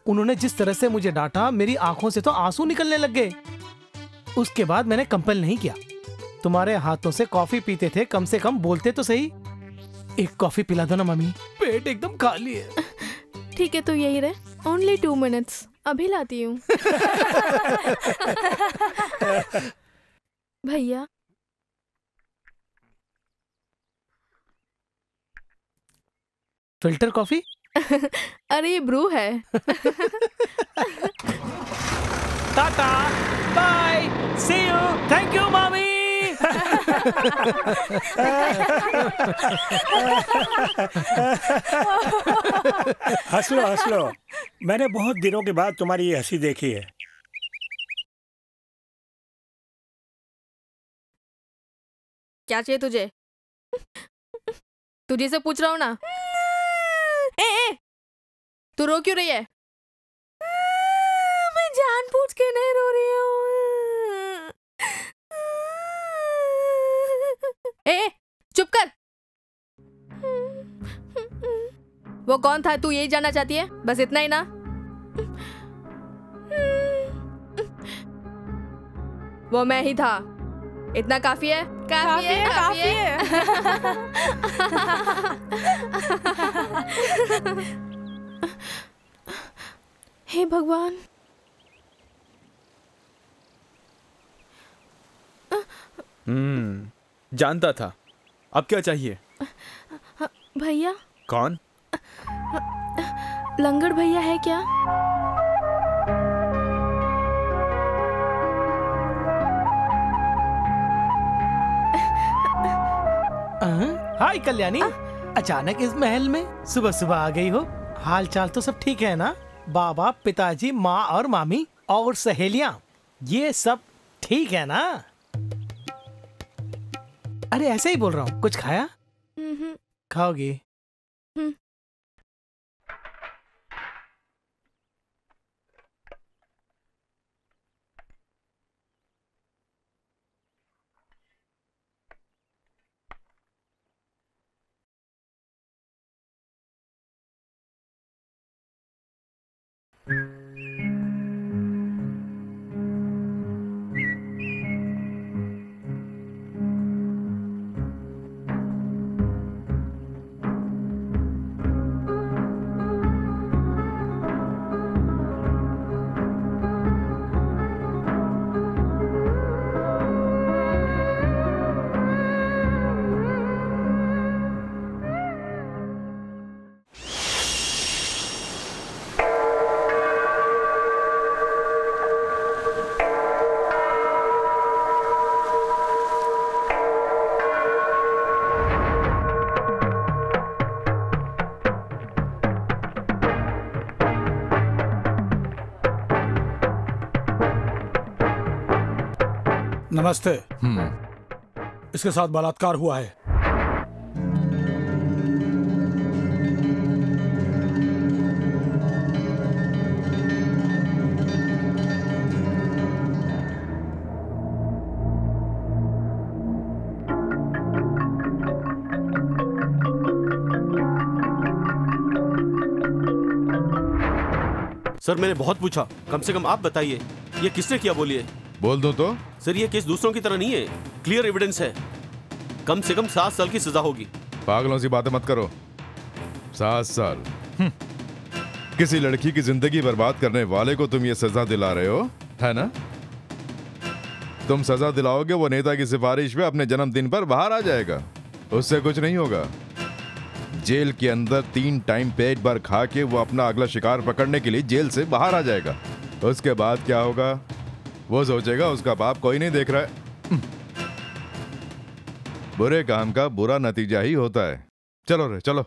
उन्होंने जिस तरह से मुझे डांटा, मेरी आंखों से तो आंसू निकलने लग गए। उसके बाद मैंने कंपेल नहीं किया। तुम्हारे हाथों से कॉफी पीते थे, कम से कम बोलते तो सही। एक कॉफी पिला दो ना मम्मी, पेट एकदम खाली है। ठीक है, तो यही रहे। ओनली 2 मिनट्स, अभी लाती हूँ। भैया फिल्टर कॉफी? अरे ये ब्रू है। Tata, bye, see you, thank you मामी। हंस लो हंस लो, मैंने बहुत दिनों के बाद तुम्हारी ये हंसी देखी है। क्या चाहिए तुझे? तुझे से पूछ रहा हूँ ना। ए, तू रो क्यों रही है? मैं जानबूझ के नहीं रो रही हूँ। ए, चुप कर। वो कौन था, तू यही जानना चाहती है? बस इतना ही ना? वो मैं ही था। इतना काफी है? काफी है, काफी है। हे भगवान। जानता था। अब क्या चाहिए? भैया। कौन? लंगड़ भैया है क्या? हाय कल्याणी, अचानक इस महल में सुबह सुबह आ गई हो। हाल चाल तो सब ठीक है ना? बाबा, पिताजी, माँ और मामी और सहेलियाँ, ये सब ठीक है ना? अरे ऐसे ही बोल रहा हूँ। कुछ खाया? खाओगी? नमस्ते। इसके साथ बलात्कार हुआ है। सर मैंने बहुत पूछा, कम से कम आप बताइए ये किसने किया, बोलिए। बोल दो तो। सर ये केस दूसरों की तरह नहीं है, क्लियर एविडेंस है। कम से कम 7 साल की सजा होगी। पागलों सी बातें मत करो। 7 साल? किसी लड़की की जिंदगी बर्बाद करने वाले को तुम ये सजा दिला रहे हो, है ना? तुम सजा दिलाओगे, वो नेता की सिफारिश पे अपने जन्मदिन पर बाहर आ जाएगा। उससे कुछ नहीं होगा। जेल के अंदर 3 टाइम पेट भर खा के वो अपना अगला शिकार पकड़ने के लिए जेल से बाहर आ जाएगा। उसके बाद क्या होगा? वो सोचेगा उसका बाप कोई नहीं देख रहा है। बुरे काम का बुरा नतीजा ही होता है। चलो रे चलो।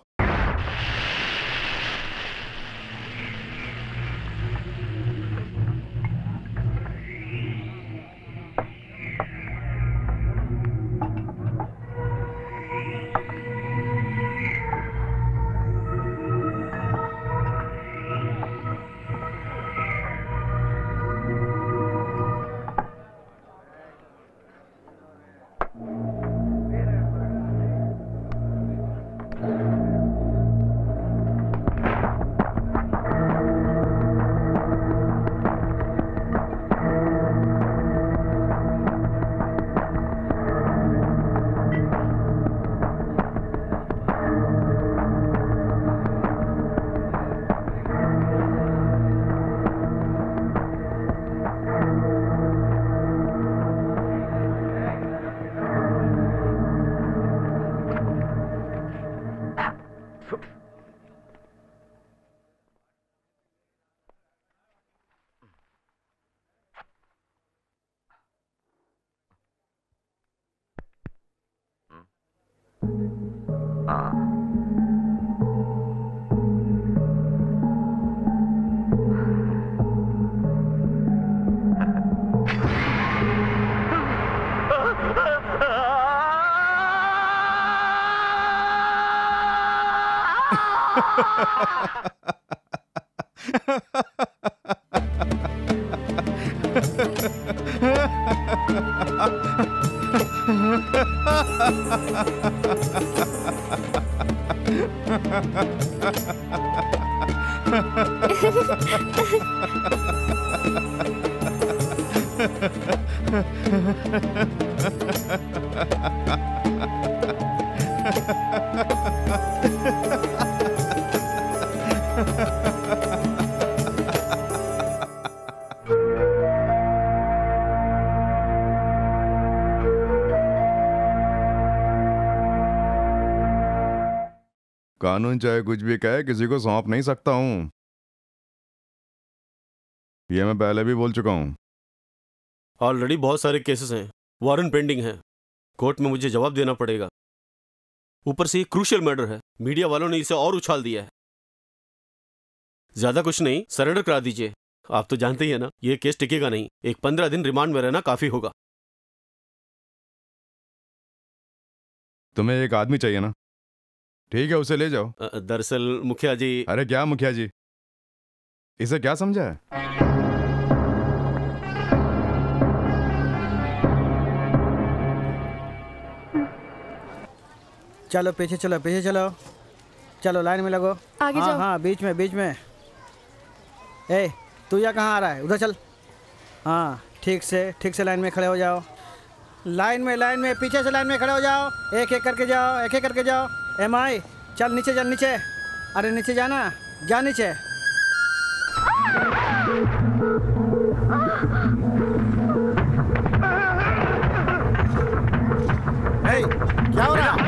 कानून चाहे कुछ भी कहे, किसी को सौंप नहीं सकता हूं। ये मैं पहले भी बोल चुका हूं। ऑलरेडी बहुत सारे केसेस हैं, वारंट पेंडिंग है, कोर्ट में मुझे जवाब देना पड़ेगा। ऊपर से ये क्रूशियल मर्डर है, मीडिया वालों ने इसे और उछाल दिया है। ज्यादा कुछ नहीं, सरेंडर करा दीजिए। आप तो जानते ही है ना, ये केस टिकेगा नहीं। एक 15 दिन रिमांड में रहना काफी होगा। तुम्हें एक आदमी चाहिए ना? ठीक है, उसे ले जाओ। दरअसल मुखिया जी। अरे क्या मुखिया जी, इसे क्या समझा है? चलो पीछे चलो, पीछे चलो, चलो लाइन में लगो। आगे जाओ। हाँ बीच में, बीच में। ए तू यहाँ कहाँ आ रहा है? उधर चल। हाँ ठीक से लाइन में खड़े हो जाओ। लाइन में पीछे से लाइन में खड़े हो जाओ। एक एक करके जाओ, एक एक करके जाओ। MI चल नीचे, चल नीचे। अरे नीचे जाना, जा नीचे। क्या हो रहा है?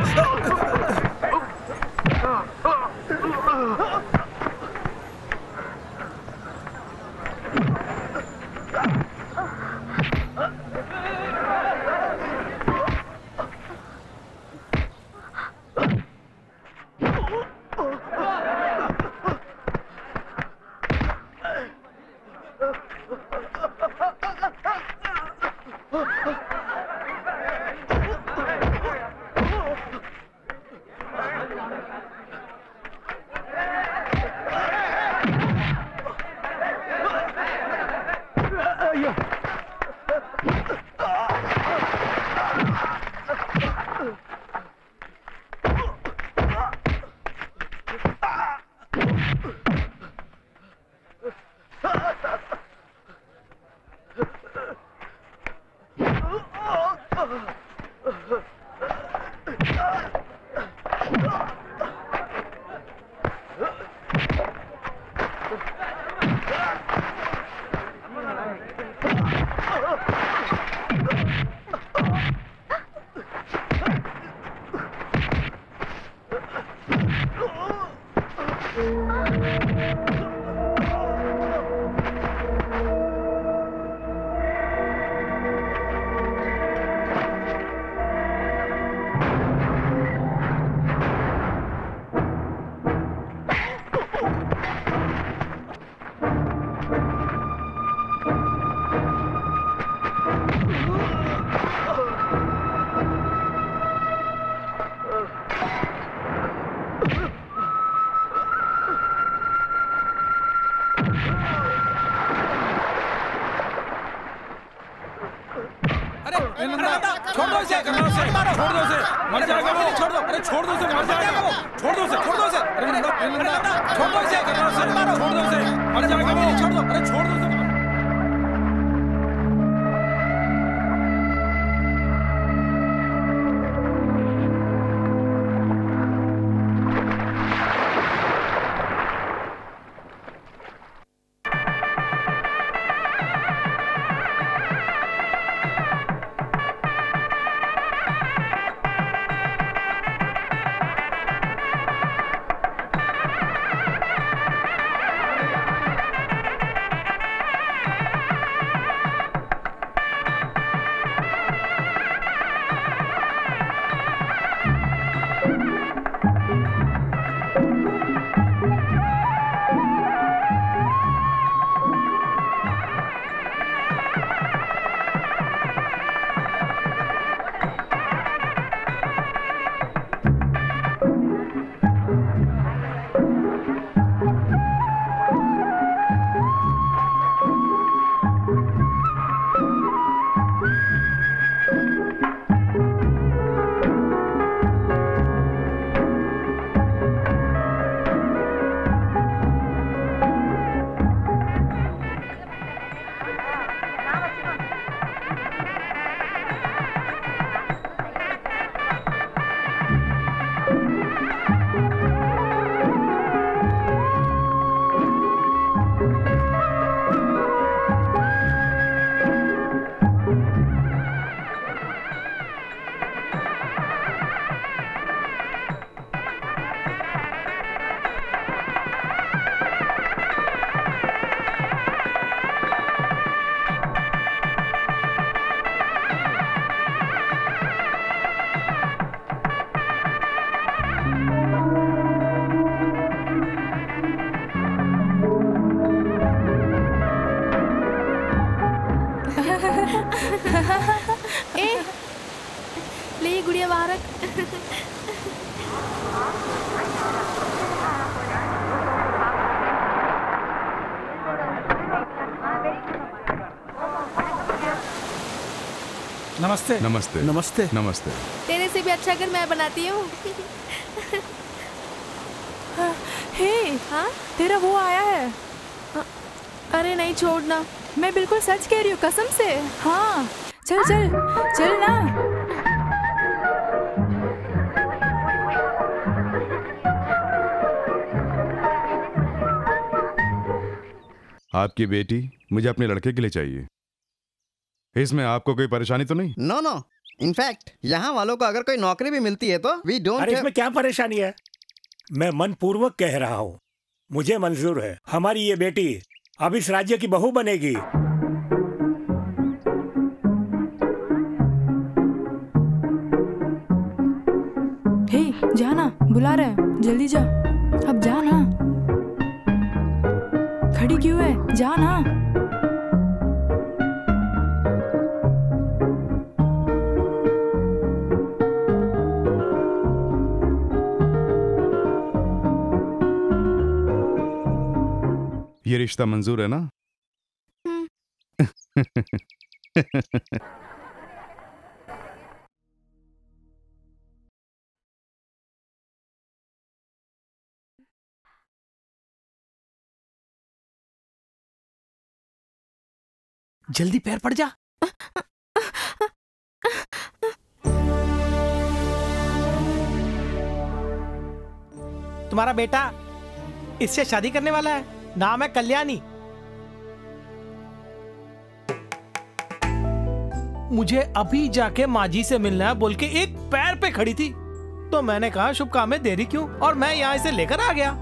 ए, ले गुड़िया बाहर रख। नमस्ते। नमस्ते। नमस्ते। नमस्ते। तेरे से भी अच्छा घर मैं बनाती हूँ। हे, हाँ? तेरा वो आया है। अरे नहीं, छोड़ना। मैं बिल्कुल सच कह रही हूँ, कसम से। हाँ, चल चल चल ना। आपकी बेटी मुझे अपने लड़के के लिए चाहिए। इसमें आपको कोई परेशानी तो नहीं? नो नो, इनफैक्ट यहाँ वालों को अगर कोई नौकरी भी मिलती है तो वी डोंट। अरे इसमें क्या परेशानी है? मैं मनपूर्वक कह रहा हूँ, मुझे मंजूर है। हमारी ये बेटी अब इस राज्य की बहू बनेगी। हे, जा ना, बुला रहा है, जल्दी जा। अब जा ना। खड़ी क्यों है? जा ना। ये रिश्ता मंजूर है ना? जल्दी पैर पड़ जा। तुम्हारा बेटा इससे शादी करने वाला है। नाम है कल्याणी। मुझे अभी जाके माँ जी से मिलना है बोल के एक पैर पे खड़ी थी, तो मैंने कहा शुभ काम में देरी क्यों, और मैं यहाँ इसे लेकर आ गया।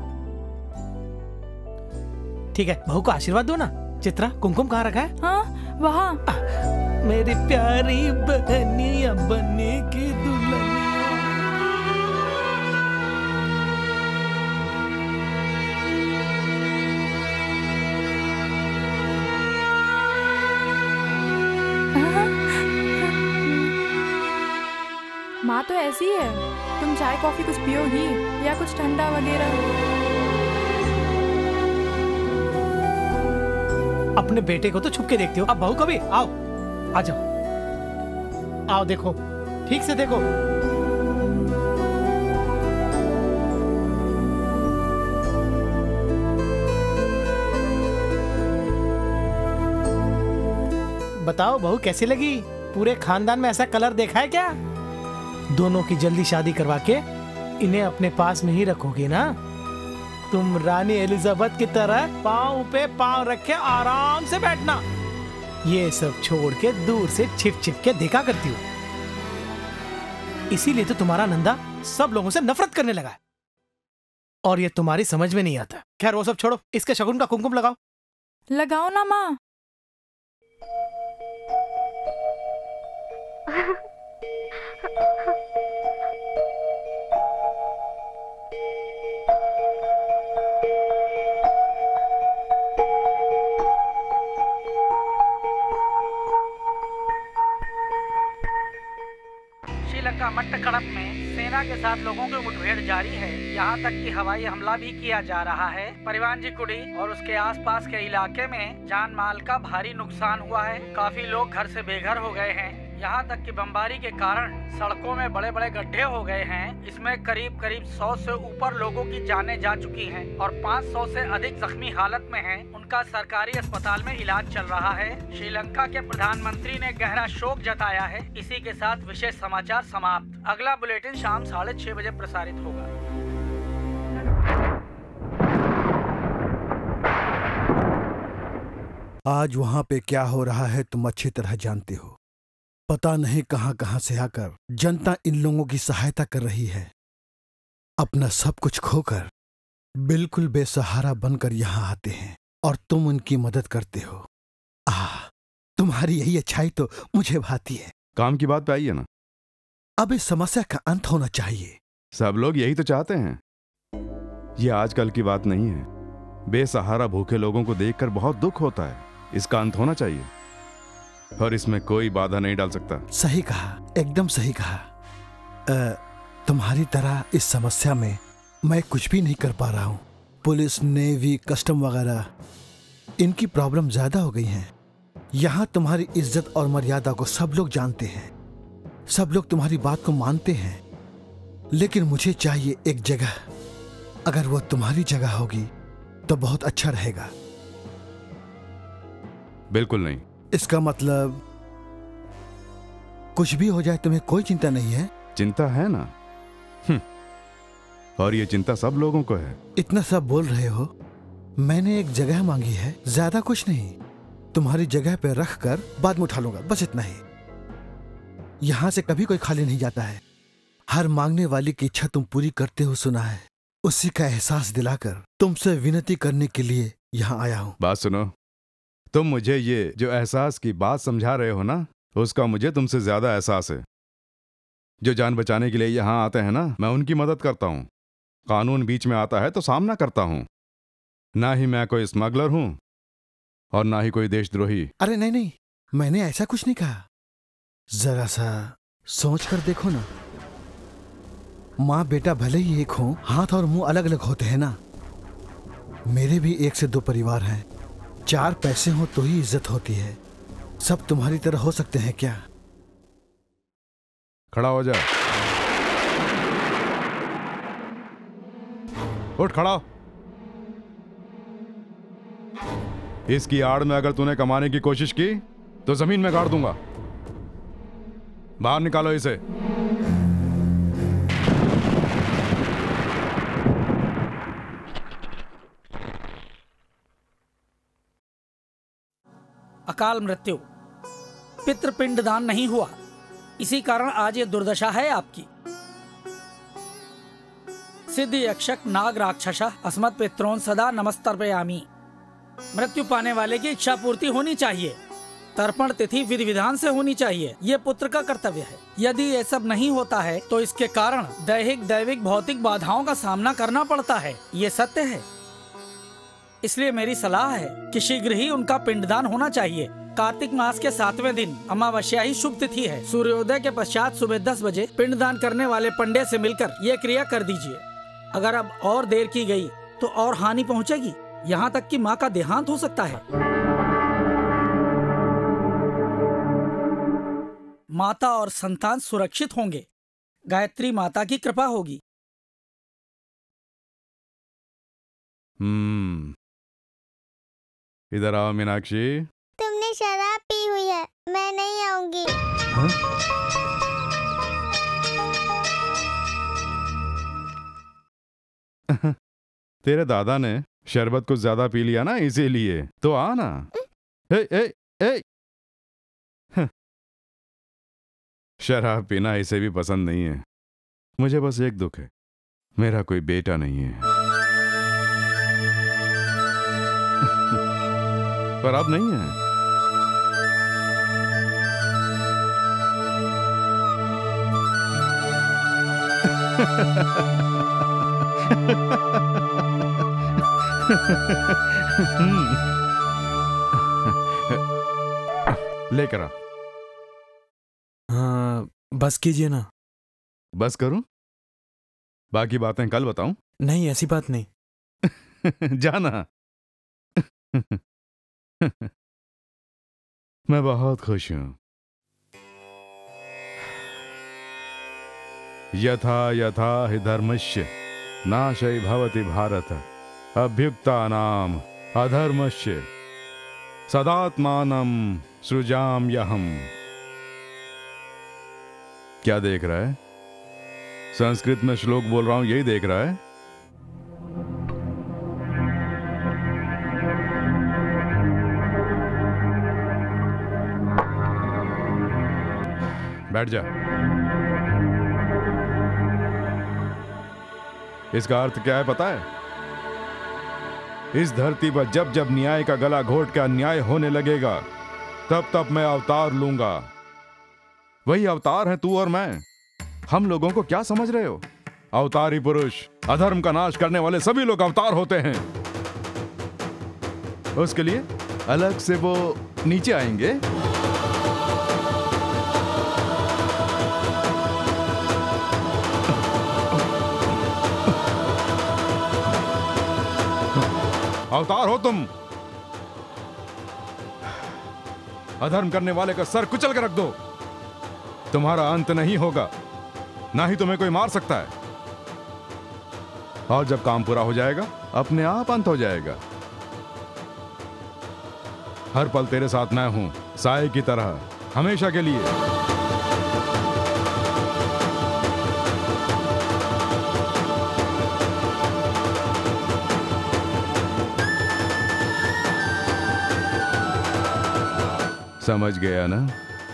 ठीक है, बहू को आशीर्वाद दो ना। चित्रा, कुमकुम कहाँ रखा है? हाँ, वहाँ। मेरी प्यारी बहनिया बने की दुल्हनिया। माँ तो ऐसी है, तुम चाय कॉफी कुछ पियोगी या कुछ ठंडा वगैरह? अपने बेटे को तो छुप के देखती हो, अब बहू कभी आओ, आ जाओ, आओ देखो, ठीक से देखो। बताओ बहू कैसी लगी? पूरे खानदान में ऐसा कलर देखा है क्या? दोनों की जल्दी शादी करवा के इन्हें अपने पास में ही रखोगे ना? तुम रानी एलिजाबेथ की तरह पांव पे पांव रखे आराम से बैठना। ये सब छोड़ के दूर से छिप छिप के देखा करती हो। इसीलिए तो तुम्हारा नंदा सब लोगों से नफरत करने लगा है, और ये तुम्हारी समझ में नहीं आता। खैर वो सब छोड़ो, इसके शगुन का कुमकुम लगाओ। लगाओ ना माँ। श्रीलंका मट्टक्कडप में सेना के साथ लोगों की मुठभेड़ जारी है। यहाँ तक कि हवाई हमला भी किया जा रहा है। परिवांजीकुड़ी और उसके आसपास के इलाके में जान माल का भारी नुकसान हुआ है। काफी लोग घर से बेघर हो गए हैं। यहाँ तक कि बमबारी के कारण सड़कों में बड़े बड़े गड्ढे हो गए हैं। इसमें करीब 100 से ऊपर लोगों की जानें जा चुकी हैं और 500 से अधिक जख्मी हालत में हैं। उनका सरकारी अस्पताल में इलाज चल रहा है। श्रीलंका के प्रधानमंत्री ने गहरा शोक जताया है। इसी के साथ विशेष समाचार समाप्त। अगला बुलेटिन शाम 6:30 बजे प्रसारित होगा। आज वहां पे क्या हो रहा है तुम अच्छी तरह जानते हो। पता नहीं कहां से आकर जनता इन लोगों की सहायता कर रही है। अपना सब कुछ खोकर बिल्कुल बेसहारा बनकर यहां आते हैं और तुम उनकी मदद करते हो। तुम्हारी यही अच्छाई तो मुझे भाती है। काम की बात पे आई है ना। अब इस समस्या का अंत होना चाहिए। सब लोग यही तो चाहते हैं। ये आजकल की बात नहीं है। बेसहारा भूखे लोगों को देखकर बहुत दुख होता है। इसका अंत होना चाहिए। और इसमें कोई बाधा नहीं डाल सकता। सही कहा, एकदम सही कहा। तुम्हारी तरह इस समस्या में मैं कुछ भी नहीं कर पा रहा हूँ। पुलिस, नेवी, कस्टम वगैरह, इनकी प्रॉब्लम ज्यादा हो गई है। यहाँ तुम्हारी इज्जत और मर्यादा को सब लोग जानते हैं, सब लोग तुम्हारी बात को मानते हैं, लेकिन मुझे चाहिए एक जगह। अगर वो तुम्हारी जगह होगी तो बहुत अच्छा रहेगा। बिल्कुल नहीं। इसका मतलब कुछ भी हो जाए तुम्हें कोई चिंता नहीं है? चिंता है ना, और ये चिंता सब लोगों को है। इतना सब बोल रहे हो, मैंने एक जगह मांगी है, ज्यादा कुछ नहीं। तुम्हारी जगह पे रख कर बाद में उठा लूंगा, बस इतना ही। यहां से कभी कोई खाली नहीं जाता है। हर मांगने वाली की इच्छा तुम पूरी करते हो सुना है। उसी का एहसास दिलाकर तुमसे विनती करने के लिए यहाँ आया हूँ। बात सुनो, तुम मुझे ये जो एहसास की बात समझा रहे हो ना, उसका मुझे तुमसे ज्यादा एहसास है। जो जान बचाने के लिए यहाँ आते हैं ना, मैं उनकी मदद करता हूँ। कानून बीच में आता है तो सामना करता हूँ। ना ही मैं कोई स्मगलर हूँ और ना ही कोई देशद्रोही। अरे नहीं नहीं, मैंने ऐसा कुछ नहीं कहा। जरा सा सोच कर देखो ना, माँ बेटा भले ही एक हो, हाथ और मुंह अलग अलग होते हैं ना। मेरे भी 1 से 2 परिवार हैं। 4 पैसे हो तो ही इज्जत होती है। सब तुम्हारी तरह हो सकते हैं क्या? खड़ा हो जा, उठ खड़ा हो। इसकी आड़ में अगर तूने कमाने की कोशिश की तो जमीन में गाड़ दूंगा। बाहर निकालो इसे। अकाल मृत्यु, पितृपिंड दान नहीं हुआ, इसी कारण आज ये दुर्दशा है आपकी। सिद्धि यक्षक नाग राक्षसा अस्मत् पित्रों सदा नमस्तर्पयामि। मृत्यु पाने वाले की इच्छा पूर्ति होनी चाहिए। तर्पण तिथि विधि विधान से होनी चाहिए, ये पुत्र का कर्तव्य है। यदि ये सब नहीं होता है तो इसके कारण दैहिक दैविक भौतिक बाधाओं का सामना करना पड़ता है, ये सत्य है। इसलिए मेरी सलाह है कि शीघ्र ही उनका पिंडदान होना चाहिए। कार्तिक मास के 7वें दिन अमावस्या ही शुभ तिथि है। सूर्योदय के पश्चात सुबह 10 बजे पिंडदान करने वाले पंडित से मिलकर ये क्रिया कर दीजिए। अगर अब और देर की गई तो और हानि पहुंचेगी, यहाँ तक कि माँ का देहांत हो सकता है। माता और संतान सुरक्षित होंगे, गायत्री माता की कृपा होगी। इधर आओ मीनाक्षी। तुमने शराब पी हुई है, मैं नहीं आऊंगी। तेरे दादा ने शरबत कुछ ज्यादा पी लिया ना, इसीलिए। तो आ ना। ए। शराब पीना इसे भी पसंद नहीं है। मुझे बस एक दुख है, मेरा कोई बेटा नहीं है। पर अब नहीं है। लेकर आ। हाँ, बस कीजिए ना। बस करूं? बाकी बातें कल बताऊं? नहीं, ऐसी बात नहीं। जाना। मैं बहुत खुश हूं। यथा यथा हि धर्मस्य नाशय भवति भारत अभ्युक्तानाम अधर्मस्य सदात्मानं सृजाम्यहम्। क्या देख रहा है? संस्कृत में श्लोक बोल रहा हूं, यही देख रहा है? बैठ जा। इसका अर्थ क्या है पता है? इस धरती पर जब जब न्याय का गला घोट के अन्याय होने लगेगा, तब तब मैं अवतार लूंगा। वही अवतार है तू और मैं। हम लोगों को क्या समझ रहे हो? अवतारी पुरुष, अधर्म का नाश करने वाले सभी लोग अवतार होते हैं। उसके लिए अलग से वो नीचे आएंगे अवतार हो तुम। अधर्म करने वाले का सर कुचल कर रख दो। तुम्हारा अंत नहीं होगा, ना ही तुम्हें कोई मार सकता है। और जब काम पूरा हो जाएगा अपने आप अंत हो जाएगा। हर पल तेरे साथ मैं हूं, साए की तरह, हमेशा के लिए। समझ गया ना?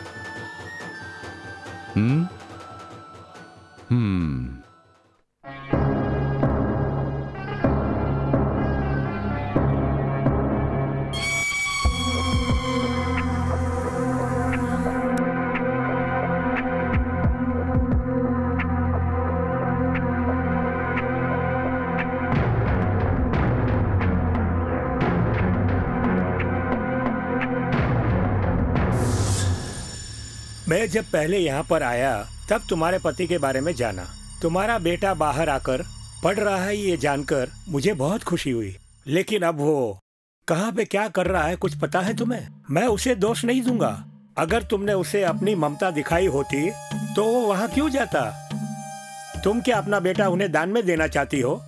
मैं जब पहले यहाँ पर आया तब तुम्हारे पति के बारे में जाना। तुम्हारा बेटा बाहर आकर पढ़ रहा है ये जानकर मुझे बहुत खुशी हुई। लेकिन अब वो कहाँ पे क्या कर रहा है कुछ पता है तुम्हें? मैं उसे दोष नहीं दूंगा। अगर तुमने उसे अपनी ममता दिखाई होती तो वो वहाँ क्यों जाता? तुम क्या अपना बेटा उन्हें दान में देना चाहती हो?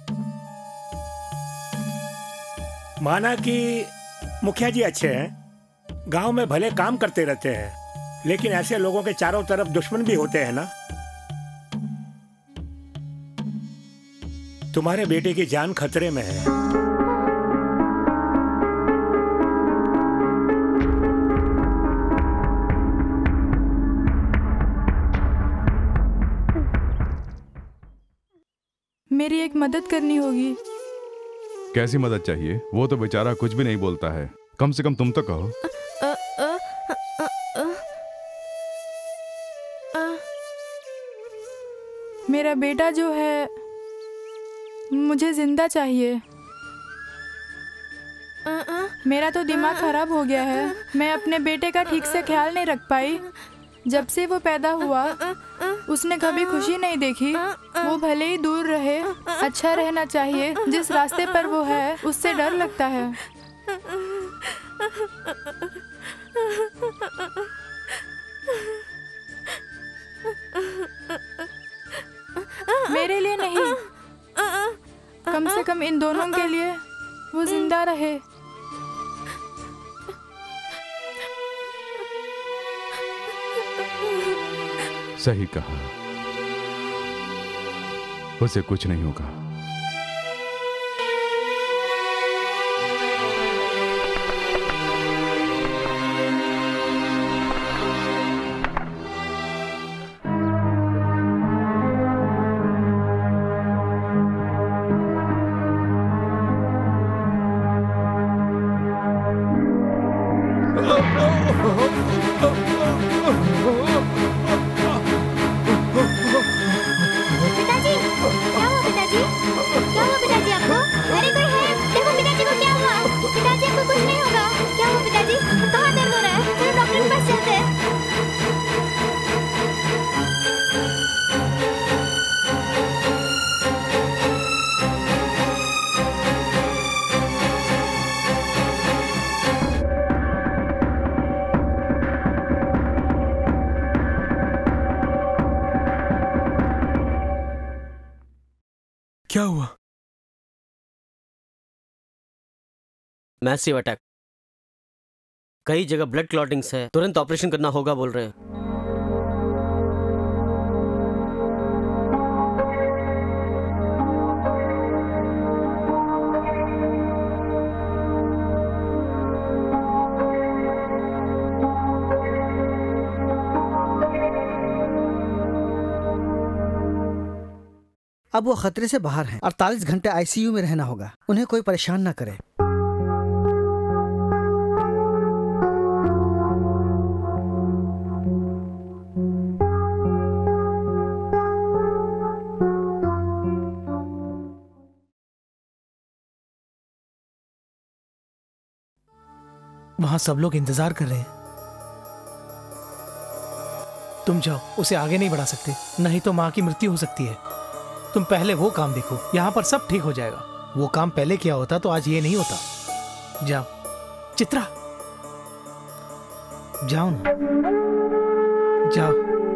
माना कि मुखिया जी अच्छे हैं, गांव में भले काम करते रहते हैं, लेकिन ऐसे लोगों के चारों तरफ दुश्मन भी होते हैं ना। तुम्हारे बेटे की जान खतरे में है। मेरी एक मदद करनी होगी। कैसी मदद चाहिए? वो तो बेचारा कुछ भी नहीं बोलता है, कम से कम तुम तो कहो। मेरा बेटा जो है मुझे जिंदा चाहिए। मेरा तो दिमाग खराब हो गया है। मैं अपने बेटे का ठीक से ख्याल नहीं रख पाई। जब से वो पैदा हुआ उसने कभी खुशी नहीं देखी। वो भले ही दूर रहे, अच्छा रहना चाहिए। जिस रास्ते पर वो है उससे डर लगता है। मेरे लिए नहीं, कम से कम इन दोनों के लिए वो जिंदा रहे। सही कहा, उसे कुछ नहीं होगा। क्या हुआ? मैसिव अटैक, कई जगह ब्लड क्लॉटिंग्स है, तुरंत ऑपरेशन करना होगा बोल रहे हैं। अब वो खतरे से बाहर हैं। 48 घंटे आईसीयू में रहना होगा। उन्हें कोई परेशान ना करे। वहां सब लोग इंतजार कर रहे हैं। तुम जाओ, उसे आगे नहीं बढ़ा सकते, नहीं तो माँ की मृत्यु हो सकती है। तुम पहले वो काम देखो, यहाँ पर सब ठीक हो जाएगा। वो काम पहले किया होता तो आज ये नहीं होता। जाओ चित्रा, जाओ ना, जाओ।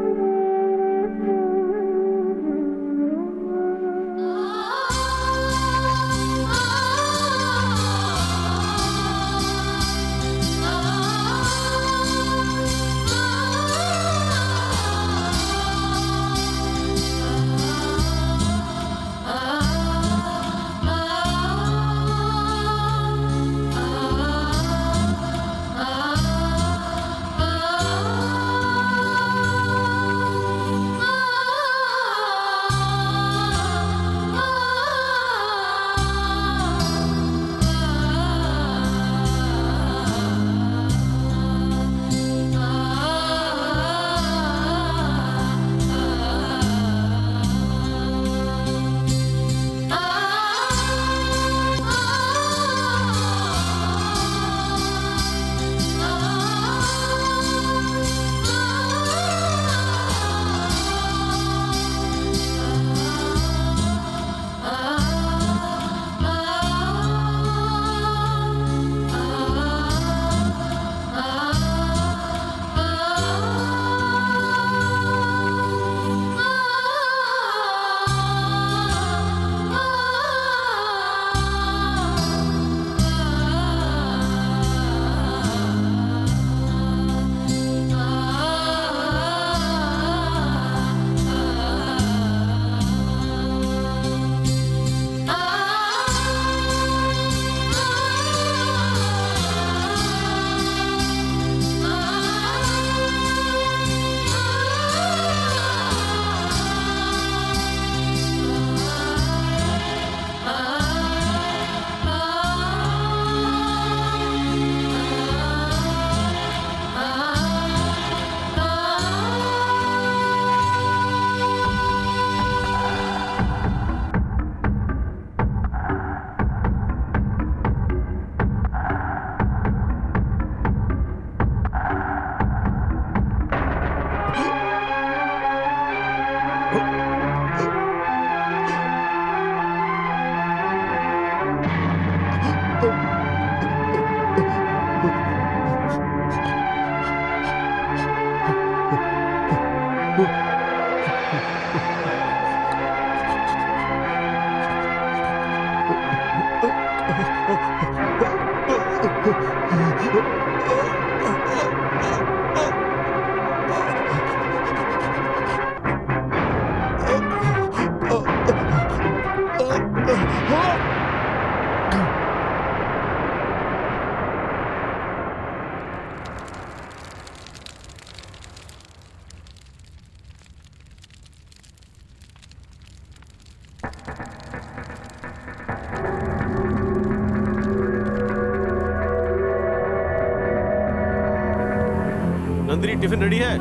नंदिनी टिफिन रेडी है?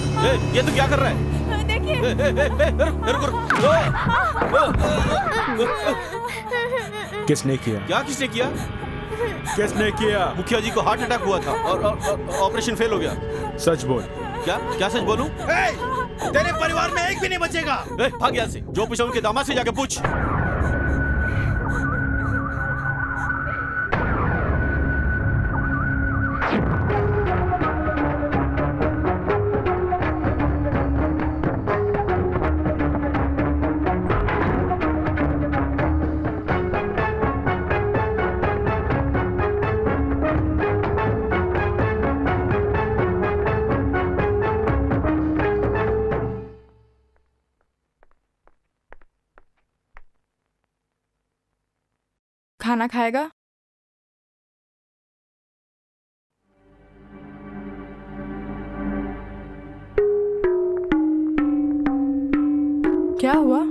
ये तो क्या कर रहा है? देखिए। किसने किया? क्या किसने किया? किसने किया? मुखिया जी को हार्ट अटैक हुआ था और ऑपरेशन फेल हो गया। सच बोल। क्या सच बोलूं? तेरे परिवार में एक भी नहीं बचेगा। भाग यहाँ से। जो पूछा उनके दामाद से जाके पूछ। खाना खाएगा? क्या हुआ?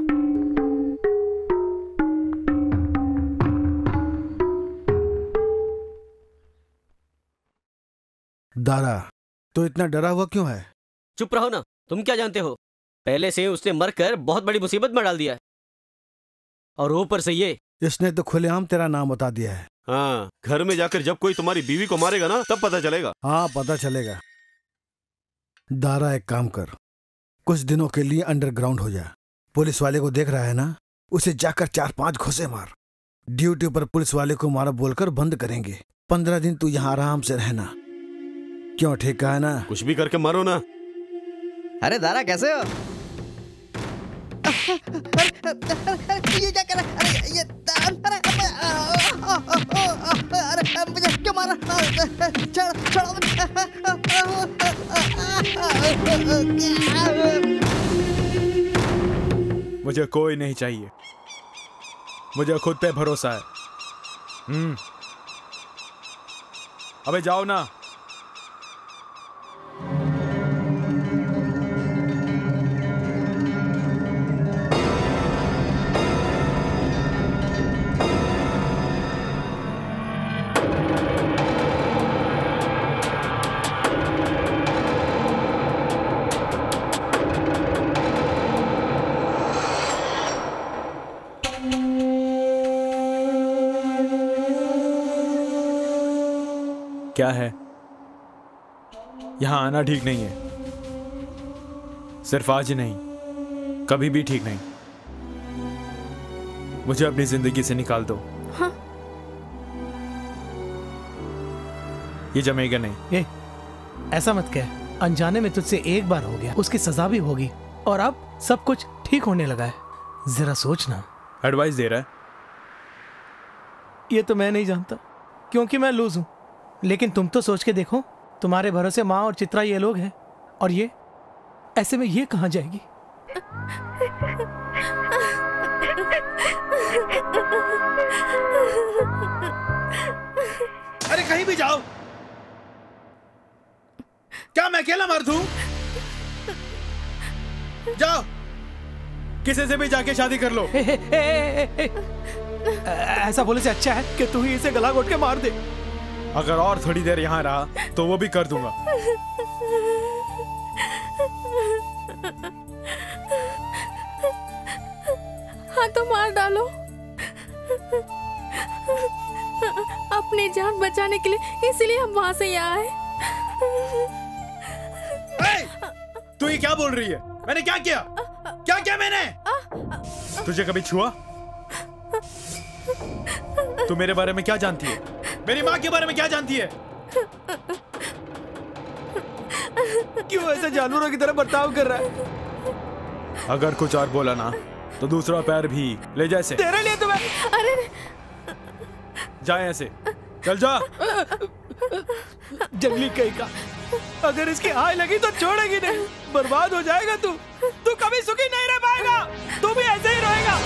दारा, तो इतना डरा हुआ क्यों है? चुप रहो ना, तुम क्या जानते हो? पहले से उसने मरकर बहुत बड़ी मुसीबत में डाल दिया है, और ऊपर से ये। इसने तो खुलेआम तेरा नाम बता दिया है। हाँ, घर में जाकर जब कोई तुम्हारी बीवी को मारेगा ना, तब पता चलेगा। हाँ, पता चलेगा। दारा, एक काम कर, कुछ दिनों के लिए अंडरग्राउंड हो जा। पुलिस वाले को देख रहा है ना, उसे जाकर 4-5 घुसे मार। ड्यूटी पर पुलिस वाले को मारा बोलकर बंद करेंगे। 15 दिन तू यहाँ आराम से रहना। क्यों, ठीक है ना? कुछ भी करके मारो ना। अरे दारा कैसे हो? ये क्या कर रहा है? अरे ये अरे मुझे क्यों मारा? छोड़ो मुझे कोई नहीं चाहिए, मुझे खुद पे भरोसा है। अबे जाओ ना। क्या है? यहां आना ठीक नहीं है। सिर्फ आज ही नहीं, कभी भी ठीक नहीं। मुझे अपनी जिंदगी से निकाल दो। हाँ? ये जमेगा नहीं। ऐसा मत कह। अनजाने में तुझसे एक बार हो गया, उसकी सजा भी होगी, और अब सब कुछ ठीक होने लगा है। जरा सोचना। एडवाइस दे रहा है? ये तो मैं नहीं जानता, क्योंकि मैं लूज हूं। लेकिन तुम तो सोच के देखो, तुम्हारे भरोसे माँ और चित्रा ये लोग हैं, और ये ऐसे में ये कहाँ जाएगी? अरे कहीं भी जाओ, क्या मैं अकेला मर्द हूं? जाओ, किसी से भी जाके शादी कर लो। ऐसा बोले से अच्छा है कि तू ही इसे गला घोट के मार दे। अगर और थोड़ी देर यहाँ रहा तो वो भी कर दूंगा। हाँ तो मार डालो। अपनी जान बचाने के लिए, इसलिए हम वहां से यहाँ आए। तू ये क्या बोल रही है? मैंने क्या किया? क्या किया मैंने? तुझे कभी छुआ? तू मेरे बारे में क्या जानती है? मेरी माँ के बारे में क्या जानती है? क्यों ऐसे जानवरों की तरह बर्ताव कर रहा है? अगर कुछ और बोला ना तो दूसरा पैर भी ले जा। ऐसे तेरे लिए तो मैं। अरे जा ऐसे, चल जा। जंगली कहीं का, अगर इसकी आय लगी तो छोड़ेगी नहीं। बर्बाद हो जाएगा तू कभी सुखी नहीं रह पाएगा। तू भी ऐसे ही रहेगा।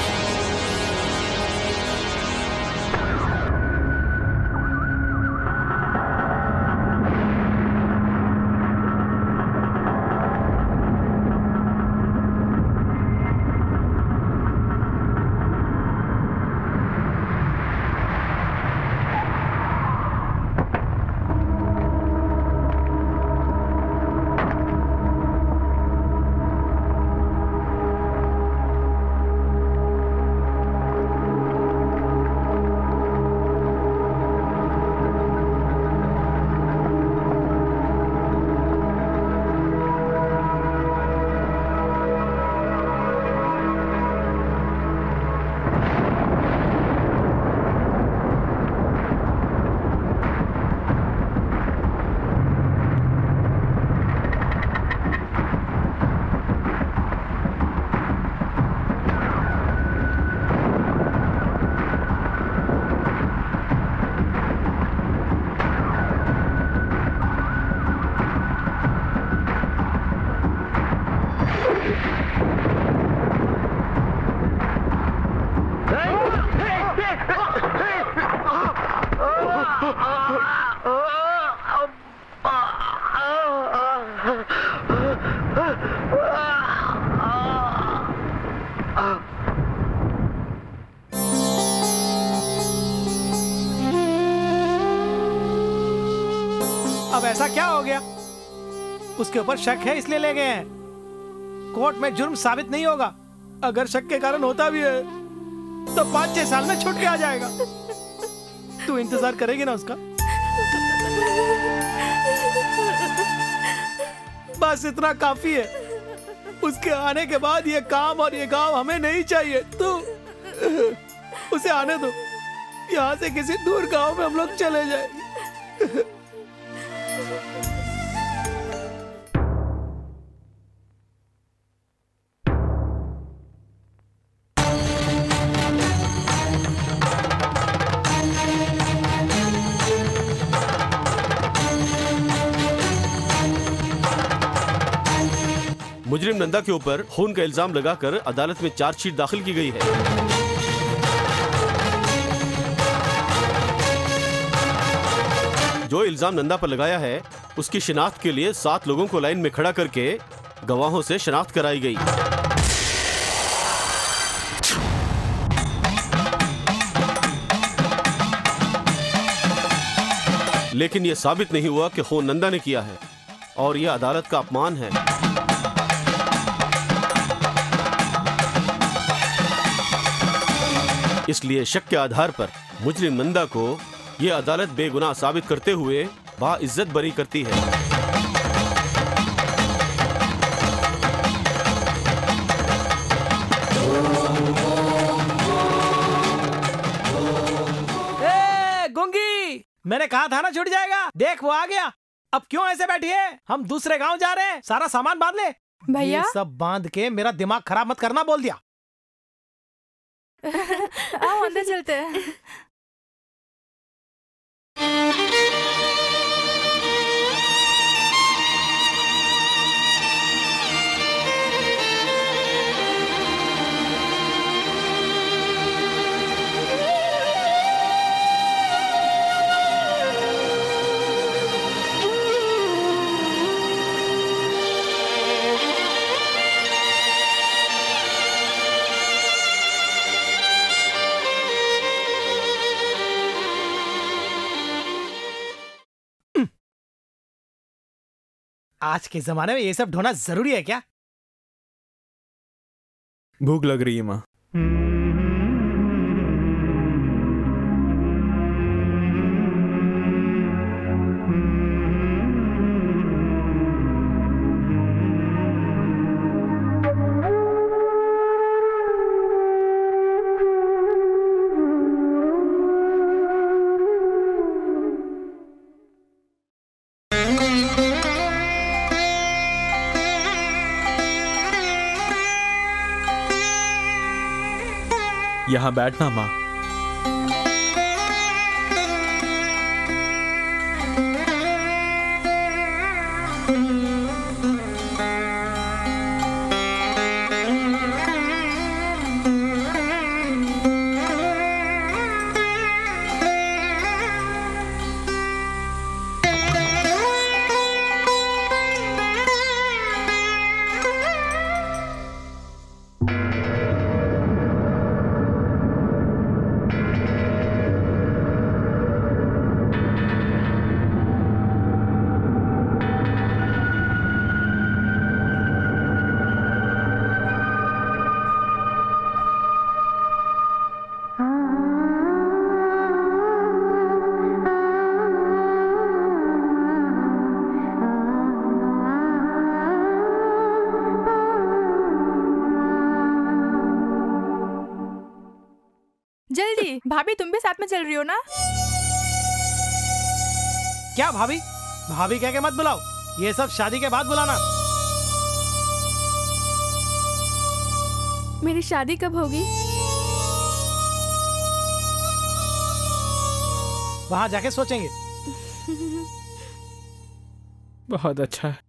अब ऐसा क्या हो गया? उसके ऊपर शक है इसलिए ले गए हैं। कोर्ट में जुर्म साबित नहीं होगा। अगर शक के कारण होता भी है तो 5-6 साल में छूट के आ जाएगा। तू इंतजार करेगी ना उसका? बस इतना काफी है। उसके आने के बाद ये काम और ये गांव हमें नहीं चाहिए। तू उसे आने दो। यहाँ से किसी दूर गांव में हम लोग चले जाएंगे। मुजरिम नंदा के ऊपर खून का इल्जाम लगाकर अदालत में चार्जशीट दाखिल की गई है। जो इल्जाम नंदा पर लगाया है उसकी शिनाख्त के लिए 7 लोगों को लाइन में खड़ा करके गवाहों से शिनाख्त कराई गई। लेकिन यह साबित नहीं हुआ कि खून नंदा ने किया है और यह अदालत का अपमान है। इसलिए शक के आधार पर मुजरिम नंदा को यह अदालत बेगुनाह साबित करते हुए बाइज्जत बरी करती है। गुंगी, मैंने कहा था ना छूट जाएगा। देख वो आ गया। अब क्यों ऐसे बैठी है? हम दूसरे गांव जा रहे हैं, सारा सामान बांध ले। भैया, ये सब बांध के मेरा दिमाग खराब मत करना बोल दिया। आओ अंदर चलते हैं। आज के जमाने में ये सब ढूंढना जरूरी है क्या? भूख लग रही है माँ। यहाँ बैठना माँ। जल्दी, भाभी तुम भी साथ में चल रही हो ना? क्या भाभी? भाभी कह के मत बुलाओ, ये सब शादी के बाद बुलाना। मेरी शादी कब होगी? वहां जाके सोचेंगे। बहुत अच्छा है।